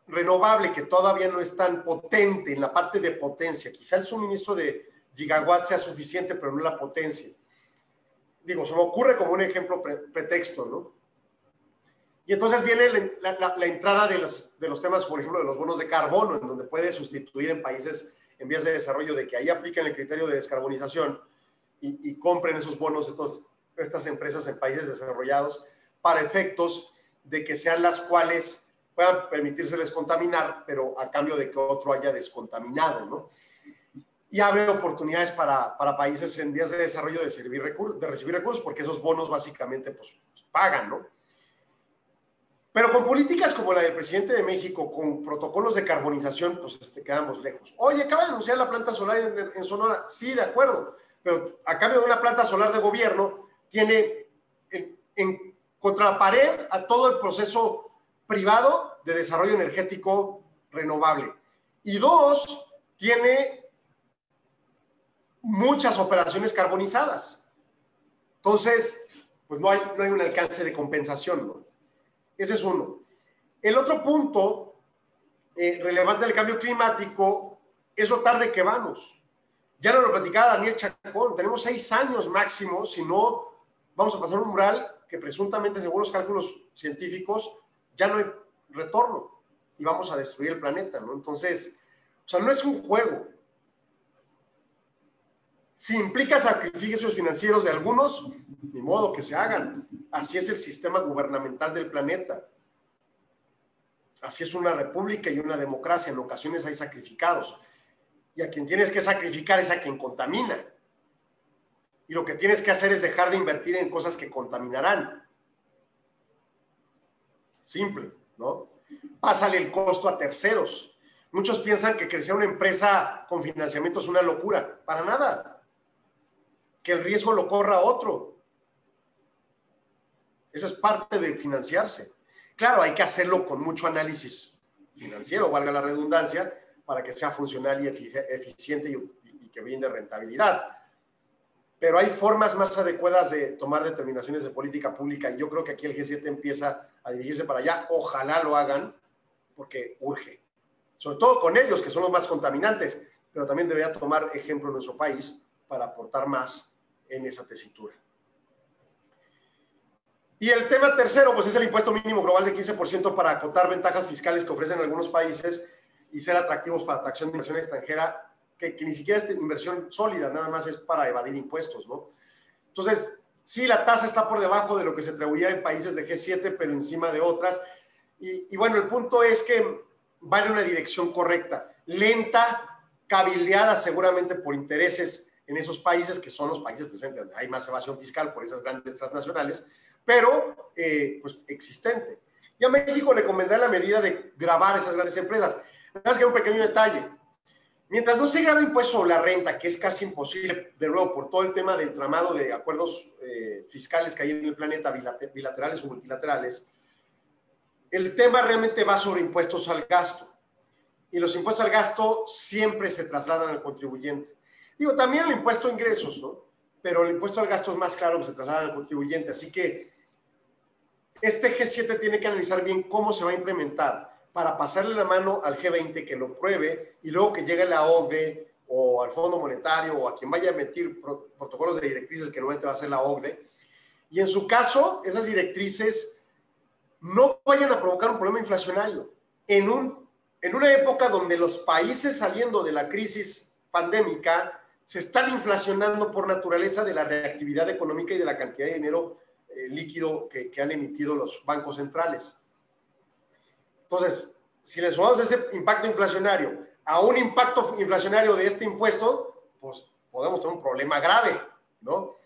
renovable que todavía no es tan potente en la parte de potencia. Quizá el suministro de gigawatts sea suficiente, pero no la potencia. Digo, se me ocurre como un ejemplo pre pretexto, ¿no? Y entonces viene la, la, la entrada de los, de los temas, por ejemplo, de los bonos de carbono, en donde puede sustituir en países en vías de desarrollo, de que ahí apliquen el criterio de descarbonización y, y compren esos bonos estos, estas empresas en países desarrollados para efectos de que sean las cuales puedan permitírseles contaminar, pero a cambio de que otro haya descontaminado, ¿no? Y abre oportunidades para, para países en vías de desarrollo de, servir recursos, de recibir recursos, porque esos bonos básicamente pues, pues, pagan, ¿no? Pero con políticas como la del presidente de México, con protocolos de carbonización, pues este, quedamos lejos. Oye, acaba de anunciar la planta solar en, en Sonora. Sí, de acuerdo, pero a cambio de una planta solar de gobierno, tiene en, en contra la pared a todo el proceso privado de desarrollo energético renovable. Y dos, tiene muchas operaciones carbonizadas. Entonces, pues no hay, no hay un alcance de compensación, ¿no? Ese es uno. El otro punto eh, relevante del cambio climático es lo tarde que vamos. Ya nos lo platicaba Daniel Chacón, tenemos seis años máximo, si no vamos a pasar un umbral que presuntamente, según los cálculos científicos, ya no hay retorno y vamos a destruir el planeta, ¿no? Entonces, o sea, no es un juego. Si implica sacrificios financieros de algunos, ni modo que se hagan. Así es el sistema gubernamental del planeta. Así es una república y una democracia. En ocasiones hay sacrificados. Y a quien tienes que sacrificar es a quien contamina. Y lo que tienes que hacer es dejar de invertir en cosas que contaminarán. Simple, ¿no? Pásale el costo a terceros. Muchos piensan que crecer una empresa con financiamiento es una locura. Para nada. Que el riesgo lo corra otro. Eso es parte de financiarse. Claro, hay que hacerlo con mucho análisis financiero, valga la redundancia, para que sea funcional y eficiente y, y, y que brinde rentabilidad. Pero hay formas más adecuadas de tomar determinaciones de política pública y yo creo que aquí el G siete empieza a dirigirse para allá. Ojalá lo hagan, porque urge. Sobre todo con ellos, que son los más contaminantes, pero también debería tomar ejemplo en nuestro país para aportar más en esa tesitura. Y el tema tercero, pues es el impuesto mínimo global de quince por ciento para acotar ventajas fiscales que ofrecen algunos países y ser atractivos para atracción de inversión extranjera, que, que ni siquiera es inversión sólida, nada más es para evadir impuestos, ¿no? Entonces, sí, la tasa está por debajo de lo que se atribuía en países de G siete, pero encima de otras. Y, y bueno, el punto es que va en una dirección correcta, lenta, cabildeada seguramente por intereses en esos países, que son los países presentes donde hay más evasión fiscal por esas grandes transnacionales, pero eh, pues existente. Y a México le convendrá la medida de gravar esas grandes empresas. Nada más que un pequeño detalle. Mientras no se grave impuesto sobre la renta, que es casi imposible, de nuevo, por todo el tema del entramado de acuerdos eh, fiscales que hay en el planeta, bilaterales o multilaterales, el tema realmente va sobre impuestos al gasto. Y los impuestos al gasto siempre se trasladan al contribuyente. Digo, también el impuesto a ingresos, ¿no? Pero el impuesto al gasto es más claro que se traslada al contribuyente. Así que este G siete tiene que analizar bien cómo se va a implementar para pasarle la mano al G veinte que lo pruebe y luego que llegue la O C D E o al Fondo Monetario o a quien vaya a emitir protocolos de directrices que normalmente va a ser la O C D E. Y en su caso, esas directrices no vayan a provocar un problema inflacionario. En, un, en una época donde los países saliendo de la crisis pandémica se están inflacionando por naturaleza de la reactividad económica y de la cantidad de dinero eh, líquido que, que han emitido los bancos centrales. Entonces, si le sumamos ese impacto inflacionario a un impacto inflacionario de este impuesto, pues podemos tener un problema grave, ¿no?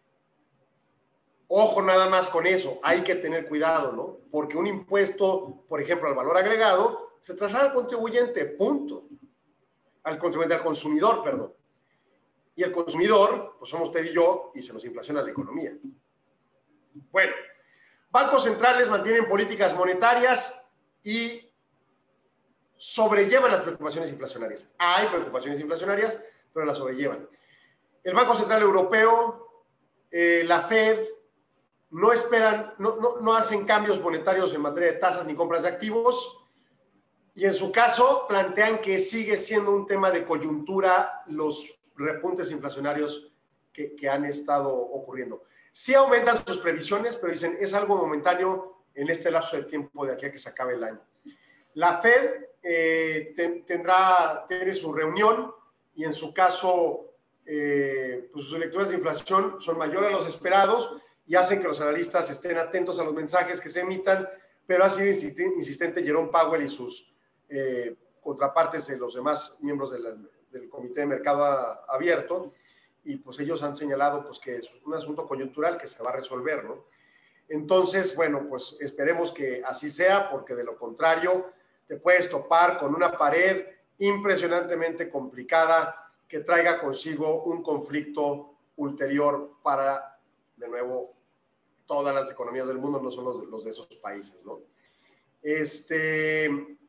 Ojo nada más con eso, hay que tener cuidado, ¿no? Porque un impuesto, por ejemplo, al valor agregado, se traslada al contribuyente, punto. Al contribuyente, al consumidor, perdón. Y el consumidor, pues somos usted y yo, y se nos inflaciona la economía. Bueno, bancos centrales mantienen políticas monetarias y sobrellevan las preocupaciones inflacionarias. Hay preocupaciones inflacionarias, pero las sobrellevan. El Banco Central Europeo, eh, la Fed, no esperan, no, no, no hacen cambios monetarios en materia de tasas ni compras de activos Y en su caso plantean que sigue siendo un tema de coyuntura los repuntes inflacionarios que, que han estado ocurriendo. Sí aumentan sus previsiones, pero dicen es algo momentáneo en este lapso de tiempo de aquí a que se acabe el año. La Fed eh, ten, tendrá, tiene su reunión y en su caso eh, pues sus lecturas de inflación son mayores a los esperados y hacen que los analistas estén atentos a los mensajes que se emitan, pero ha sido insistente Jerome Powell y sus eh, contrapartes de los demás miembros de la, del Comité de Mercado Abierto, y pues ellos han señalado pues, que es un asunto coyuntural que se va a resolver, ¿no? Entonces, bueno, pues esperemos que así sea, porque de lo contrario te puedes topar con una pared impresionantemente complicada que traiga consigo un conflicto ulterior para, de nuevo, todas las economías del mundo, no solo los, los de esos países, ¿no? Este,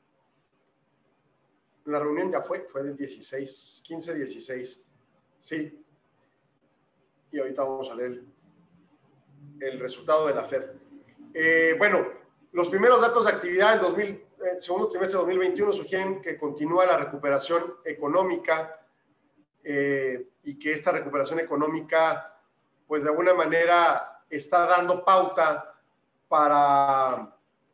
la reunión ya fue, fue del dieciséis, quince, dieciséis, sí. Y ahorita vamos a leer el, el resultado de la Fed. Eh, bueno, los primeros datos de actividad en dos mil, eh, segundo trimestre de dos mil veintiuno sugieren que continúa la recuperación económica eh, y que esta recuperación económica, pues de alguna manera está dando pauta para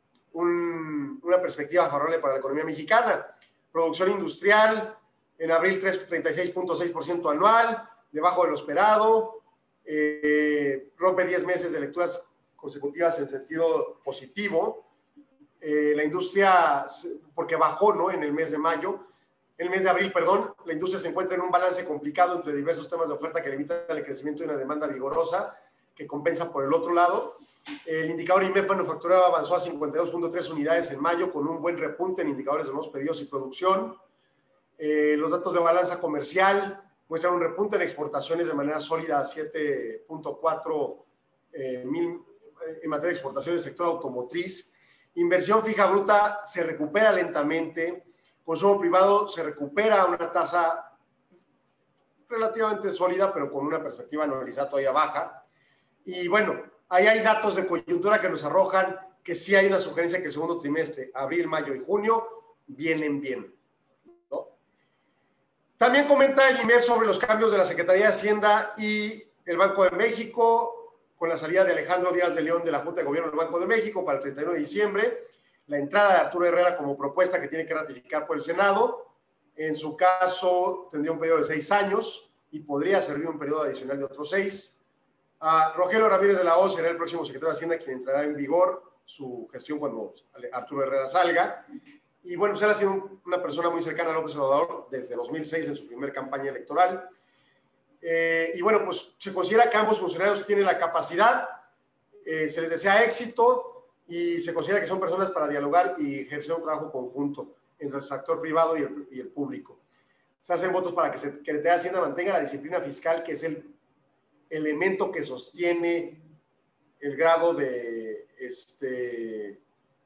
un, una perspectiva favorable para la economía mexicana. Producción industrial en abril treinta y seis punto seis por ciento anual, debajo de lo esperado. Eh, rompe diez meses de lecturas consecutivas en sentido positivo. Eh, la industria, porque bajó, ¿no?, en el mes de mayo, el mes de abril, perdón, la industria se encuentra en un balance complicado entre diversos temas de oferta que limitan el crecimiento de una demanda vigorosa que compensa por el otro lado. El indicador I M E F manufacturero avanzó a cincuenta y dos punto tres unidades en mayo con un buen repunte en indicadores de nuevos pedidos y producción. Eh, los datos de balanza comercial muestran un repunte en exportaciones de manera sólida a siete punto cuatro eh, mil en materia de exportaciones del sector automotriz. Inversión fija bruta se recupera lentamente. Consumo privado se recupera a una tasa relativamente sólida, pero con una perspectiva anualizada todavía baja. Y bueno, ahí hay datos de coyuntura que nos arrojan que sí hay una sugerencia que el segundo trimestre, abril, mayo y junio, vienen bien, ¿no? También comenta el I M E F sobre los cambios de la Secretaría de Hacienda y el Banco de México, con la salida de Alejandro Díaz de León de la Junta de Gobierno del Banco de México para el treinta y uno de diciembre, la entrada de Arturo Herrera como propuesta que tiene que ratificar por el Senado. En su caso, tendría un periodo de seis años y podría servir un periodo adicional de otros seis. Uh, Rogelio Ramírez de la O será el próximo secretario de Hacienda, quien entrará en vigor su gestión cuando Arturo Herrera salga. Y bueno, pues él ha sido una persona muy cercana a López Obrador desde dos mil seis en su primera campaña electoral. Eh, y bueno, pues se considera que ambos funcionarios tienen la capacidad, eh, se les desea éxito y se considera que son personas para dialogar y ejercer un trabajo conjunto entre el sector privado y el, y el público. Se hacen votos para que Secretaría de Hacienda mantenga la disciplina fiscal, que es el elemento que sostiene el grado de este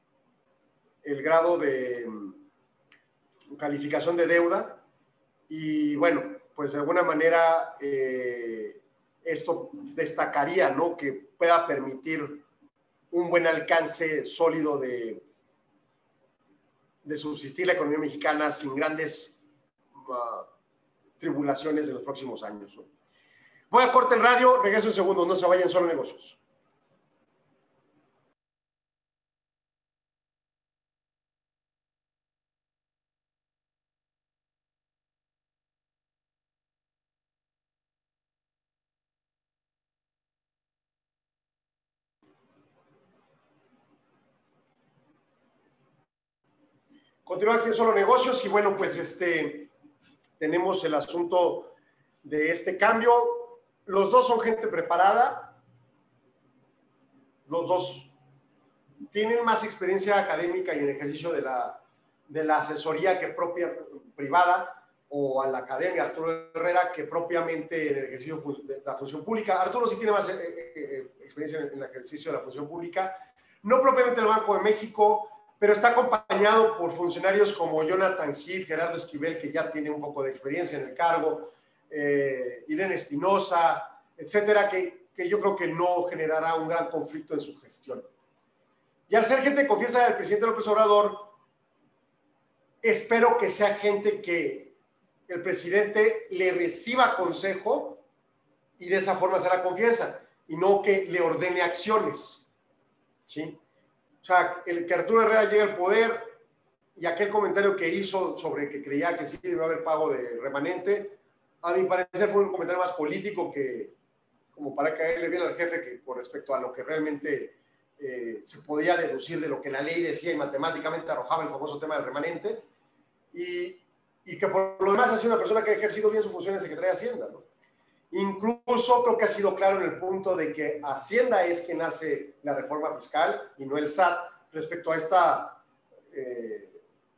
el grado de calificación de deuda. Y bueno, pues de alguna manera eh, esto destacaría, ¿no?, que pueda permitir un buen alcance sólido de, de subsistir la economía mexicana sin grandes uh, tribulaciones en los próximos años, ¿no? Voy a corte en radio, regreso en segundos, no se vayan, Solo Negocios. Continúa aquí en Solo Negocios y bueno, pues este, tenemos el asunto de este cambio. Los dos son gente preparada, los dos tienen más experiencia académica y en ejercicio de la, de la asesoría que propia privada o a la academia, Arturo Herrera, que propiamente en el ejercicio de la función pública. Arturo sí tiene más eh, eh, experiencia en el ejercicio de la función pública, no propiamente en el Banco de México, pero está acompañado por funcionarios como Jonathan Heath, Gerardo Esquivel, que ya tiene un poco de experiencia en el cargo, eh, Irene Espinosa, etcétera, que, que yo creo que no generará un gran conflicto en su gestión. Y al ser gente de confianza del presidente López Obrador, espero que sea gente que el presidente le reciba consejo y de esa forma se la confianza, y no que le ordene acciones, ¿sí? O sea, el que Arturo Herrera llegue al poder y aquel comentario que hizo sobre que creía que sí debe haber pago de remanente, a mi parecer fue un comentario más político que como para caerle bien al jefe que con respecto a lo que realmente eh, se podía deducir de lo que la ley decía y matemáticamente arrojaba el famoso tema del remanente, y, y que por lo demás ha sido una persona que ha ejercido bien su función en Secretaría de Hacienda, ¿no? Incluso creo que ha sido claro en el punto de que Hacienda es quien hace la reforma fiscal y no el S A T respecto a esta, eh,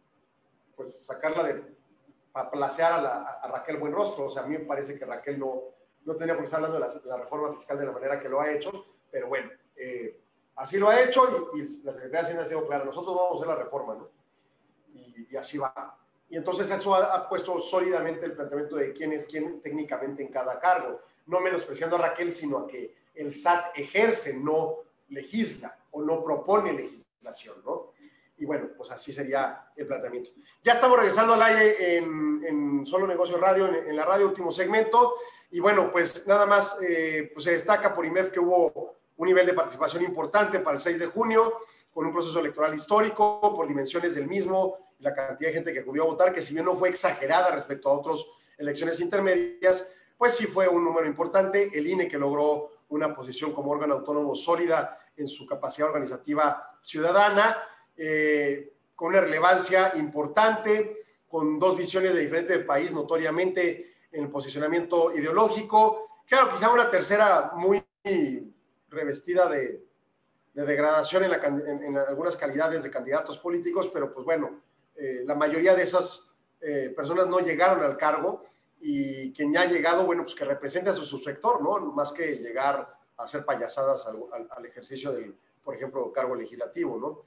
pues sacarla de, para placear a, la, a Raquel Buenrostro. O sea, a mí me parece que Raquel no, no tenía por qué estar hablando de la, la reforma fiscal de la manera que lo ha hecho, pero bueno, eh, así lo ha hecho y, y la Secretaría de Hacienda ha sido clara, nosotros vamos a hacer la reforma, ¿no? Y, y así va. Y entonces eso ha, ha puesto sólidamente el planteamiento de quién es quién técnicamente en cada cargo, no menospreciando a Raquel, sino a que el S A T ejerce, no legisla o no propone legislación, ¿no? Y bueno, pues así sería el planteamiento. Ya estamos regresando al aire en, en Solo Negocios Radio, en, en la radio, último segmento. Y bueno, pues nada más eh, pues se destaca por I M E F que hubo un nivel de participación importante para el seis de junio, con un proceso electoral histórico, por dimensiones del mismo, la cantidad de gente que acudió a votar, que si bien no fue exagerada respecto a otras elecciones intermedias, pues sí fue un número importante. El I N E que logró una posición como órgano autónomo sólida en su capacidad organizativa ciudadana, eh, con una relevancia importante, con dos visiones de diferente país notoriamente en el posicionamiento ideológico. Claro, quizá una tercera muy revestida de, de degradación en, la, en, en algunas calidades de candidatos políticos, pero pues bueno, eh, la mayoría de esas eh, personas no llegaron al cargo, y quien ya ha llegado, bueno, pues que represente a su subsector, ¿no? Más que llegar a hacer payasadas al, al, al ejercicio del, por ejemplo, cargo legislativo, ¿no?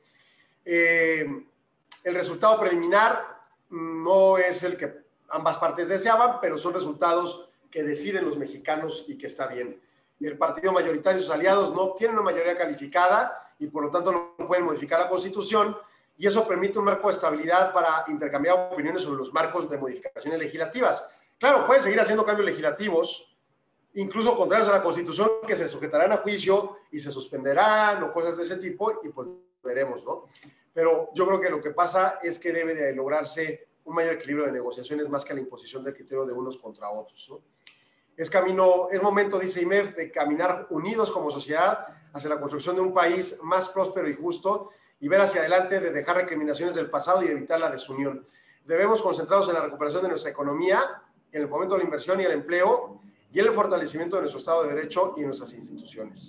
Eh, el resultado preliminar no es el que ambas partes deseaban, pero son resultados que deciden los mexicanos y que está bien. El partido mayoritario y sus aliados no obtienen una mayoría calificada y por lo tanto no pueden modificar la Constitución, y eso permite un marco de estabilidad para intercambiar opiniones sobre los marcos de modificaciones legislativas. Claro, pueden seguir haciendo cambios legislativos, incluso contrarios a la Constitución, que se sujetarán a juicio y se suspenderán o cosas de ese tipo, y pues veremos, ¿no? Pero yo creo que lo que pasa es que debe de lograrse un mayor equilibrio de negociaciones más que la imposición del criterio de unos contra otros, ¿no? Es camino, es momento, dice I M E F, de caminar unidos como sociedad hacia la construcción de un país más próspero y justo, y ver hacia adelante, de dejar recriminaciones del pasado y evitar la desunión. Debemos concentrarnos en la recuperación de nuestra economía, en el fomento de la inversión y el empleo, y en el fortalecimiento de nuestro Estado de Derecho y nuestras instituciones.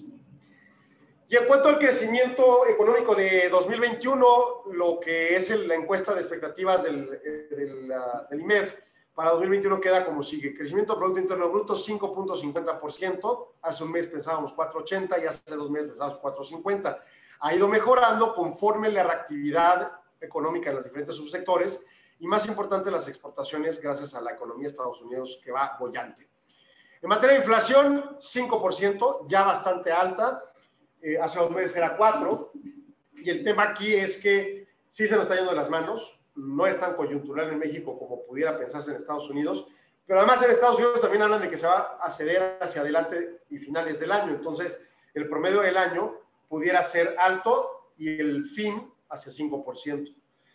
Y en cuanto al crecimiento económico de dos mil veintiuno, lo que es la encuesta de expectativas del, del, del I M E F para dos mil veintiuno queda como sigue. Crecimiento del Producto Interno Bruto, cinco punto cincuenta por ciento. Hace un mes pensábamos cuatro punto ochenta y hace dos meses pensábamos cuatro punto cincuenta. Ha ido mejorando conforme la reactividad económica en los diferentes subsectores, y más importante las exportaciones gracias a la economía de Estados Unidos, que va bollante. En materia de inflación, cinco por ciento, ya bastante alta. Eh, hace dos meses era cuatro, y el tema aquí es que sí se nos está yendo de las manos. No es tan coyuntural en México como pudiera pensarse en Estados Unidos, pero además en Estados Unidos también hablan de que se va a ceder hacia adelante y finales del año. Entonces el promedio del año pudiera ser alto y el fin hacia cinco por ciento.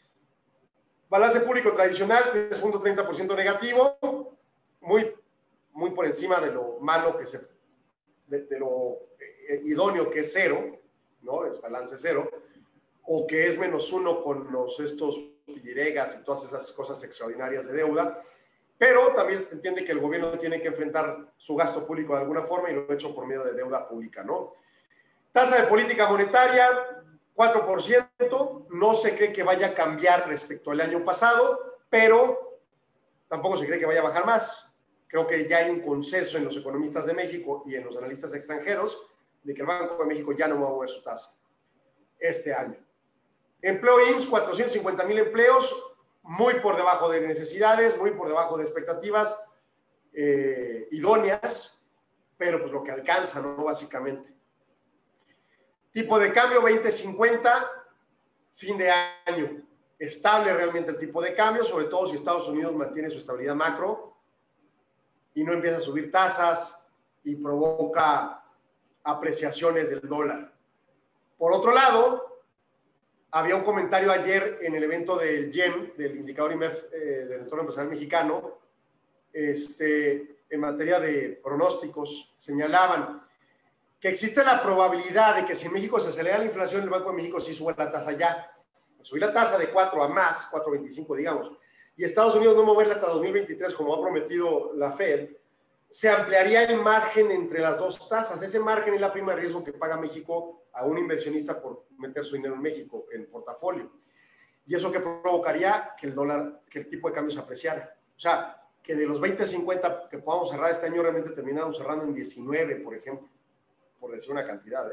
Balance público tradicional, tres punto treinta por ciento negativo, muy, muy por encima de lo malo que se, de, de lo eh, idóneo que es cero, ¿no? Es balance cero, o que es menos uno con los, estos piliregas y todas esas cosas extraordinarias de deuda, pero también se entiende que el gobierno tiene que enfrentar su gasto público de alguna forma, y lo ha hecho por medio de deuda pública, ¿no? Tasa de política monetaria, cuatro por ciento, no se cree que vaya a cambiar respecto al año pasado, pero tampoco se cree que vaya a bajar más. Creo que ya hay un consenso en los economistas de México y en los analistas extranjeros de que el Banco de México ya no va a mover su tasa este año. Empleo I M S S, cuatrocientos cincuenta mil empleos, muy por debajo de necesidades, muy por debajo de expectativas eh, idóneas, pero pues lo que alcanza, ¿no? Básicamente. Tipo de cambio veinte cincuenta, fin de año. estable realmente el tipo de cambio, sobre todo si Estados Unidos mantiene su estabilidad macro y no empieza a subir tasas y provoca apreciaciones del dólar. Por otro lado, había un comentario ayer en el evento del I E M, del indicador I M E F, eh, del entorno empresarial mexicano, este, en materia de pronósticos, señalaban que existe la probabilidad de que si en México se acelera la inflación, el Banco de México sí sube la tasa ya. Subir la tasa de cuatro a más, cuatro punto veinticinco digamos, y Estados Unidos no moverla hasta dos mil veintitrés como ha prometido la Fed, se ampliaría el margen entre las dos tasas. Ese margen es la prima de riesgo que paga México a un inversionista por meter su dinero en México, en portafolio. Y eso que provocaría que el dólar, que el tipo de cambio se apreciara. O sea, que de los veinte cincuenta que podamos cerrar este año, realmente terminamos cerrando en diecinueve, por ejemplo, por decir una cantidad. ¿eh?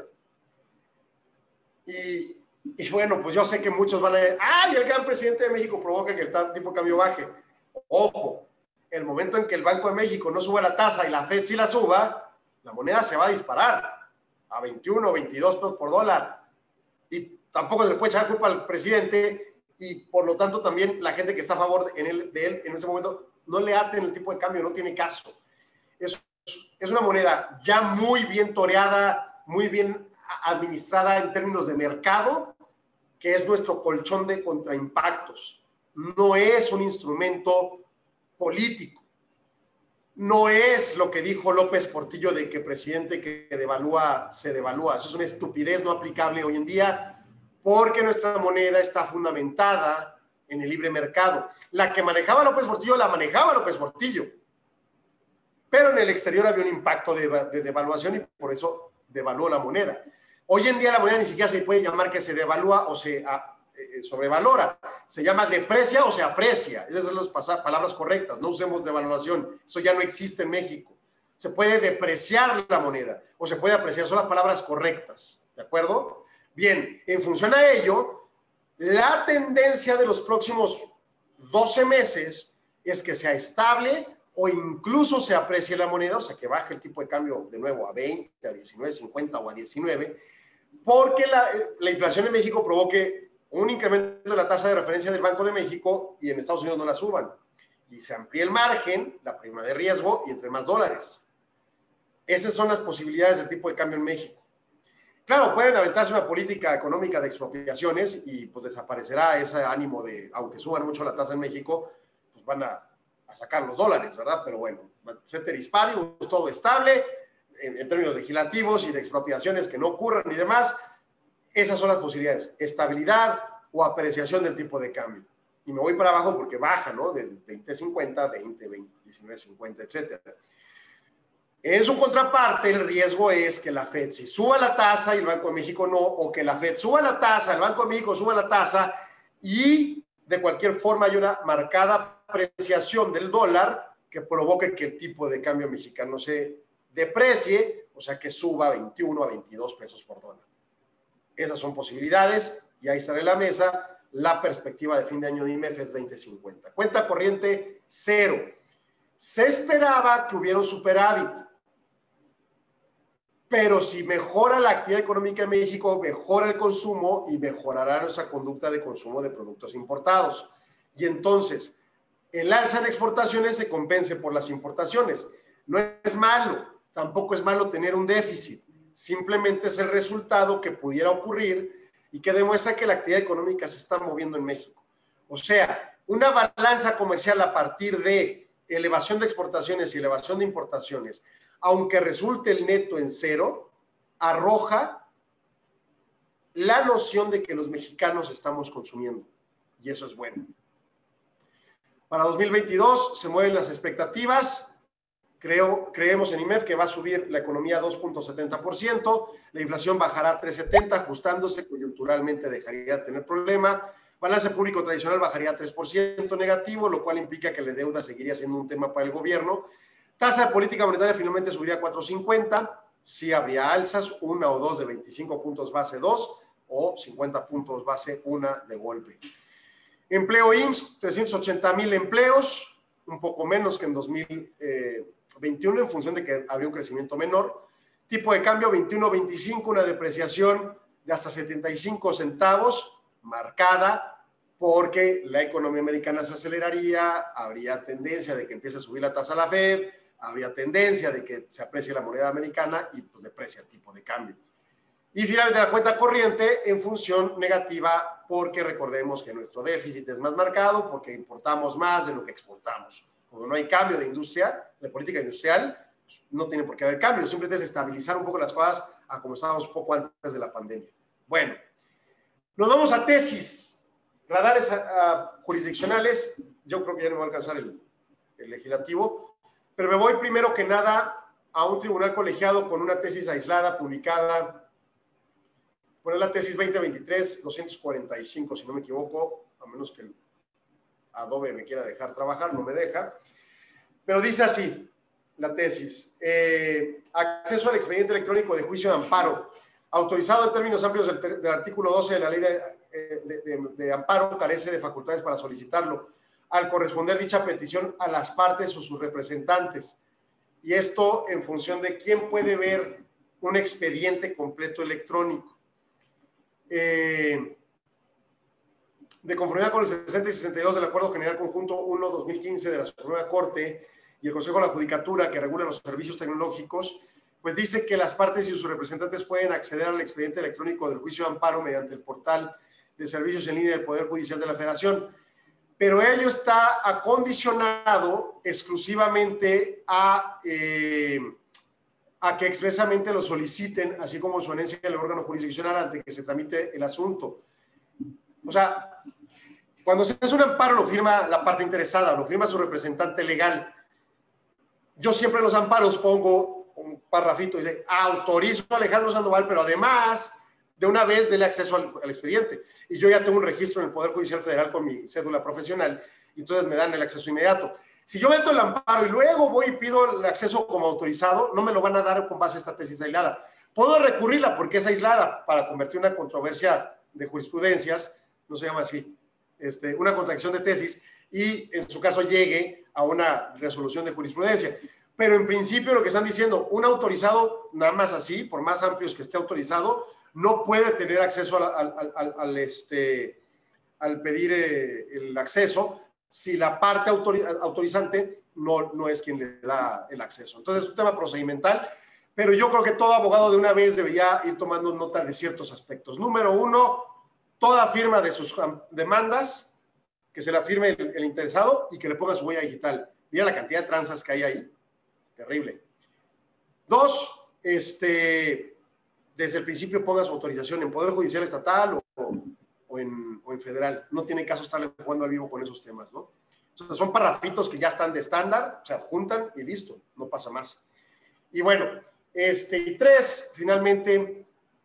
Y... Y bueno, pues yo sé que muchos van a decir, ¡ay, el gran presidente de México provoca que el tipo de cambio baje! Ojo, el momento en que el Banco de México no suba la tasa y la Fed sí la suba, la moneda se va a disparar a veintiuno, veintidós pesos por dólar. Y tampoco se le puede echar culpa al presidente y por lo tanto también la gente que está a favor de él, de él en ese momento no le aten el tipo de cambio, no tiene caso. Es, es una moneda ya muy bien toreada, muy bien administrada en términos de mercado, que es nuestro colchón de contraimpactos. No es un instrumento político. No es lo que dijo López Portillo de que presidente que devalúa, se devalúa. Eso es una estupidez no aplicable hoy en día porque nuestra moneda está fundamentada en el libre mercado. La que manejaba López Portillo, la manejaba López Portillo. Pero en el exterior había un impacto de, de devaluación y por eso devaluó la moneda. Hoy en día la moneda ni siquiera se puede llamar que se devalúa o se a, eh, sobrevalora. Se llama deprecia o se aprecia. Esas son las palabras correctas. No usemos devaluación. Eso ya no existe en México. Se puede depreciar la moneda o se puede apreciar. Son las palabras correctas. ¿De acuerdo? Bien, en función a ello, la tendencia de los próximos doce meses es que sea estable o incluso se aprecie la moneda, o sea, que baje el tipo de cambio de nuevo a veinte, a diecinueve cincuenta o a diecinueve, porque la, la inflación en México provoque un incremento de la tasa de referencia del Banco de México y en Estados Unidos no la suban. Y se amplíe el margen, la prima de riesgo y entre más dólares. Esas son las posibilidades del tipo de cambio en México. Claro, pueden aventarse una política económica de expropiaciones y pues desaparecerá ese ánimo de, aunque suban mucho la tasa en México, pues van a a sacar los dólares, ¿verdad? Pero bueno, ceteris paribus, todo estable, en, en términos legislativos y de expropiaciones que no ocurran y demás. Esas son las posibilidades, estabilidad o apreciación del tipo de cambio. Y me voy para abajo porque baja, ¿no? De veinte cincuenta, veinte, veinte, diecinueve cincuenta, etcétera. En su contraparte, el riesgo es que la Fed si suba la tasa y el Banco de México no, o que la Fed suba la tasa, el Banco de México suba la tasa y de cualquier forma hay una marcada apreciación del dólar que provoque que el tipo de cambio mexicano se deprecie, o sea que suba a veintiuno a veintidós pesos por dólar. Esas son posibilidades y ahí sale la mesa. La perspectiva de fin de año de I M E F es veinte cincuenta. Cuenta corriente cero. Se esperaba que hubiera un superávit, pero si mejora la actividad económica en México, mejora el consumo y mejorará nuestra conducta de consumo de productos importados. Y entonces, el alza de exportaciones se compense por las importaciones. No es malo, tampoco es malo tener un déficit. Simplemente es el resultado que pudiera ocurrir y que demuestra que la actividad económica se está moviendo en México. O sea, una balanza comercial a partir de elevación de exportaciones y elevación de importaciones, aunque resulte el neto en cero, arroja la noción de que los mexicanos estamos consumiendo. Y eso es bueno. Para dos mil veintidós se mueven las expectativas. Creo, creemos en I M E F que va a subir la economía dos punto setenta por ciento, la inflación bajará a tres punto setenta por ciento, ajustándose coyunturalmente dejaría de tener problema. Balance público tradicional bajaría a tres por ciento negativo, lo cual implica que la deuda seguiría siendo un tema para el gobierno. Tasa de política monetaria finalmente subiría a cuatro punto cincuenta. Sí habría alzas, una o dos de veinticinco puntos base dos o cincuenta puntos base una de golpe. Empleo I M S S, trescientos ochenta mil empleos, un poco menos que en dos mil veintiuno en función de que habría un crecimiento menor. Tipo de cambio veintiuno veinticinco, una depreciación de hasta setenta y cinco centavos, marcada, porque la economía americana se aceleraría, habría tendencia de que empiece a subir la tasa la Fed, habría tendencia de que se aprecie la moneda americana y pues deprecia el tipo de cambio. Y finalmente la cuenta corriente en función negativa, porque recordemos que nuestro déficit es más marcado porque importamos más de lo que exportamos. Como no hay cambio de industria, de política industrial, pues no tiene por qué haber cambio, simplemente es estabilizar un poco las cosas a como estábamos poco antes de la pandemia. Bueno, nos vamos a tesis, radares uh, jurisdiccionales. Yo creo que ya no va a alcanzar el, el legislativo, pero me voy primero que nada a un tribunal colegiado con una tesis aislada, publicada. Bueno, la tesis veinte veintitrés doscientos cuarenta y cinco, si no me equivoco, a menos que el Adobe me quiera dejar trabajar, no me deja. Pero dice así, la tesis, eh, acceso al expediente electrónico de juicio de amparo, autorizado en términos amplios del, del artículo doce de la ley de, de, de, de amparo, carece de facultades para solicitarlo, al corresponder dicha petición a las partes o sus representantes. Y esto en función de quién puede ver un expediente completo electrónico. Eh, de conformidad con el sesenta y sesenta y dos del Acuerdo General Conjunto uno dos mil quince de la Suprema Corte y el Consejo de la Judicatura, que regula los servicios tecnológicos, pues dice que las partes y sus representantes pueden acceder al expediente electrónico del juicio de amparo mediante el portal de servicios en línea del Poder Judicial de la Federación, pero ello está acondicionado exclusivamente a... Eh, a que expresamente lo soliciten, así como su anencia del órgano jurisdiccional ante que se tramite el asunto. O sea, cuando se hace un amparo lo firma la parte interesada, lo firma su representante legal. Yo siempre en los amparos pongo un parrafito, dice, autorizo a Alejandro Sandoval, pero además, de una vez dele acceso al, al expediente. Y yo ya tengo un registro en el Poder Judicial Federal con mi cédula profesional, y entonces me dan el acceso inmediato. Si yo meto el amparo y luego voy y pido el acceso como autorizado, no me lo van a dar con base a esta tesis aislada. Puedo recurrirla porque es aislada para convertir una controversia de jurisprudencias, no se llama así, este, una contradicción de tesis, y en su caso llegue a una resolución de jurisprudencia. Pero en principio lo que están diciendo, un autorizado, nada más así, por más amplios que esté autorizado, no puede tener acceso al, al, al, al, este, al pedir eh, el acceso, si la parte autorizante no, no es quien le da el acceso. Entonces es un tema procedimental, pero yo creo que todo abogado de una vez debería ir tomando nota de ciertos aspectos. Número uno, toda firma de sus demandas, que se la firme el, el interesado y que le ponga su huella digital. Mira la cantidad de tranzas que hay ahí. Terrible. Dos, este, desde el principio ponga su autorización en Poder Judicial Estatal o O en, o en federal. No tiene caso estarle jugando al vivo con esos temas, ¿no? O sea, son parrafitos que ya están de estándar, se adjuntan y listo, no pasa más. Y bueno, este, y tres, finalmente,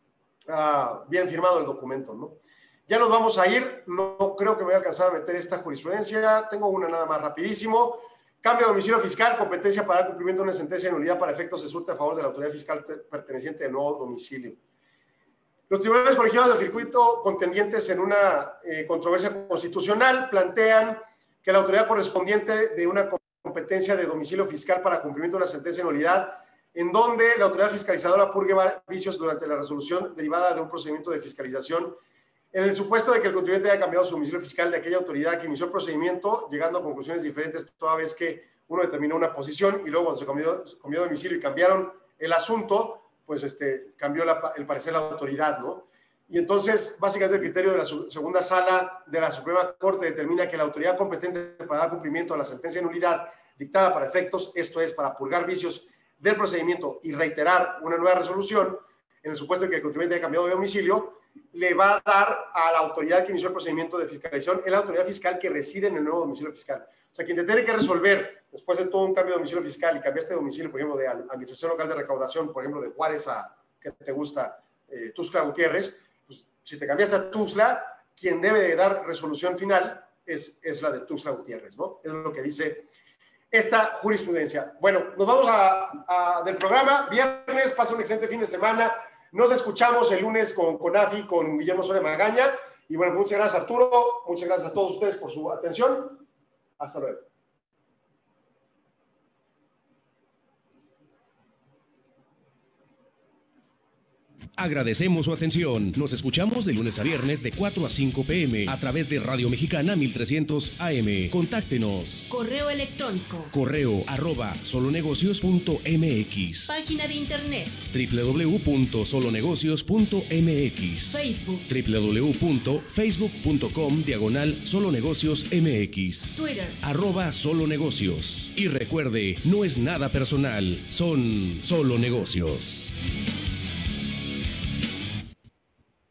uh, bien firmado el documento, ¿no? Ya nos vamos a ir, no creo que me voy a alcanzar a meter esta jurisprudencia, tengo una nada más rapidísimo. Cambio de domicilio fiscal, competencia para el cumplimiento de una sentencia de nulidad para efectos de surte a favor de la autoridad fiscal perteneciente al nuevo domicilio. Los tribunales colegiados del circuito contendientes en una eh, controversia constitucional plantean que la autoridad correspondiente de una competencia de domicilio fiscal para cumplimiento de una sentencia de nulidad, en donde la autoridad fiscalizadora purgue vicios durante la resolución derivada de un procedimiento de fiscalización, en el supuesto de que el contribuyente haya cambiado su domicilio fiscal de aquella autoridad que inició el procedimiento, llegando a conclusiones diferentes toda vez que uno determinó una posición y luego cuando se cambió, cambió de domicilio y cambiaron el asunto, pues este, cambió la, el parecer de la autoridad, ¿no? Y entonces, básicamente, el criterio de la segunda sala de la Suprema Corte determina que la autoridad competente para dar cumplimiento a la sentencia de nulidad dictada para efectos, esto es, para purgar vicios del procedimiento y reiterar una nueva resolución, en el supuesto de que el contribuyente haya cambiado de domicilio, le va a dar a la autoridad que inició el procedimiento de fiscalización, es la autoridad fiscal que reside en el nuevo domicilio fiscal. O sea, quien te tiene que resolver, después de todo un cambio de domicilio fiscal y cambiaste de domicilio, por ejemplo, de Administración Local de Recaudación, por ejemplo, de Juárez a, ¿qué te gusta? Eh, Tuxtla Gutiérrez, pues, si te cambiaste a Tuxtla, quien debe de dar resolución final es, es la de Tuxtla Gutiérrez, ¿no? Es lo que dice esta jurisprudencia. Bueno, nos vamos a, a, del programa. Viernes, pasa un excelente fin de semana. Nos escuchamos el lunes con, con Afi, con Guillermo Soria Magaña. Y bueno, muchas gracias, Arturo. Muchas gracias a todos ustedes por su atención. Hasta luego. Agradecemos su atención. Nos escuchamos de lunes a viernes de cuatro a cinco p m a través de Radio Mexicana mil trescientos A M. Contáctenos. Correo electrónico. Correo arroba solonegocios punto m x. Página de internet. doble u doble u doble u punto solonegocios punto m x. Facebook. doble u doble u doble u punto facebook punto com diagonal solonegocios m x. Twitter. Arroba solonegocios. Y recuerde, no es nada personal, son solo negocios.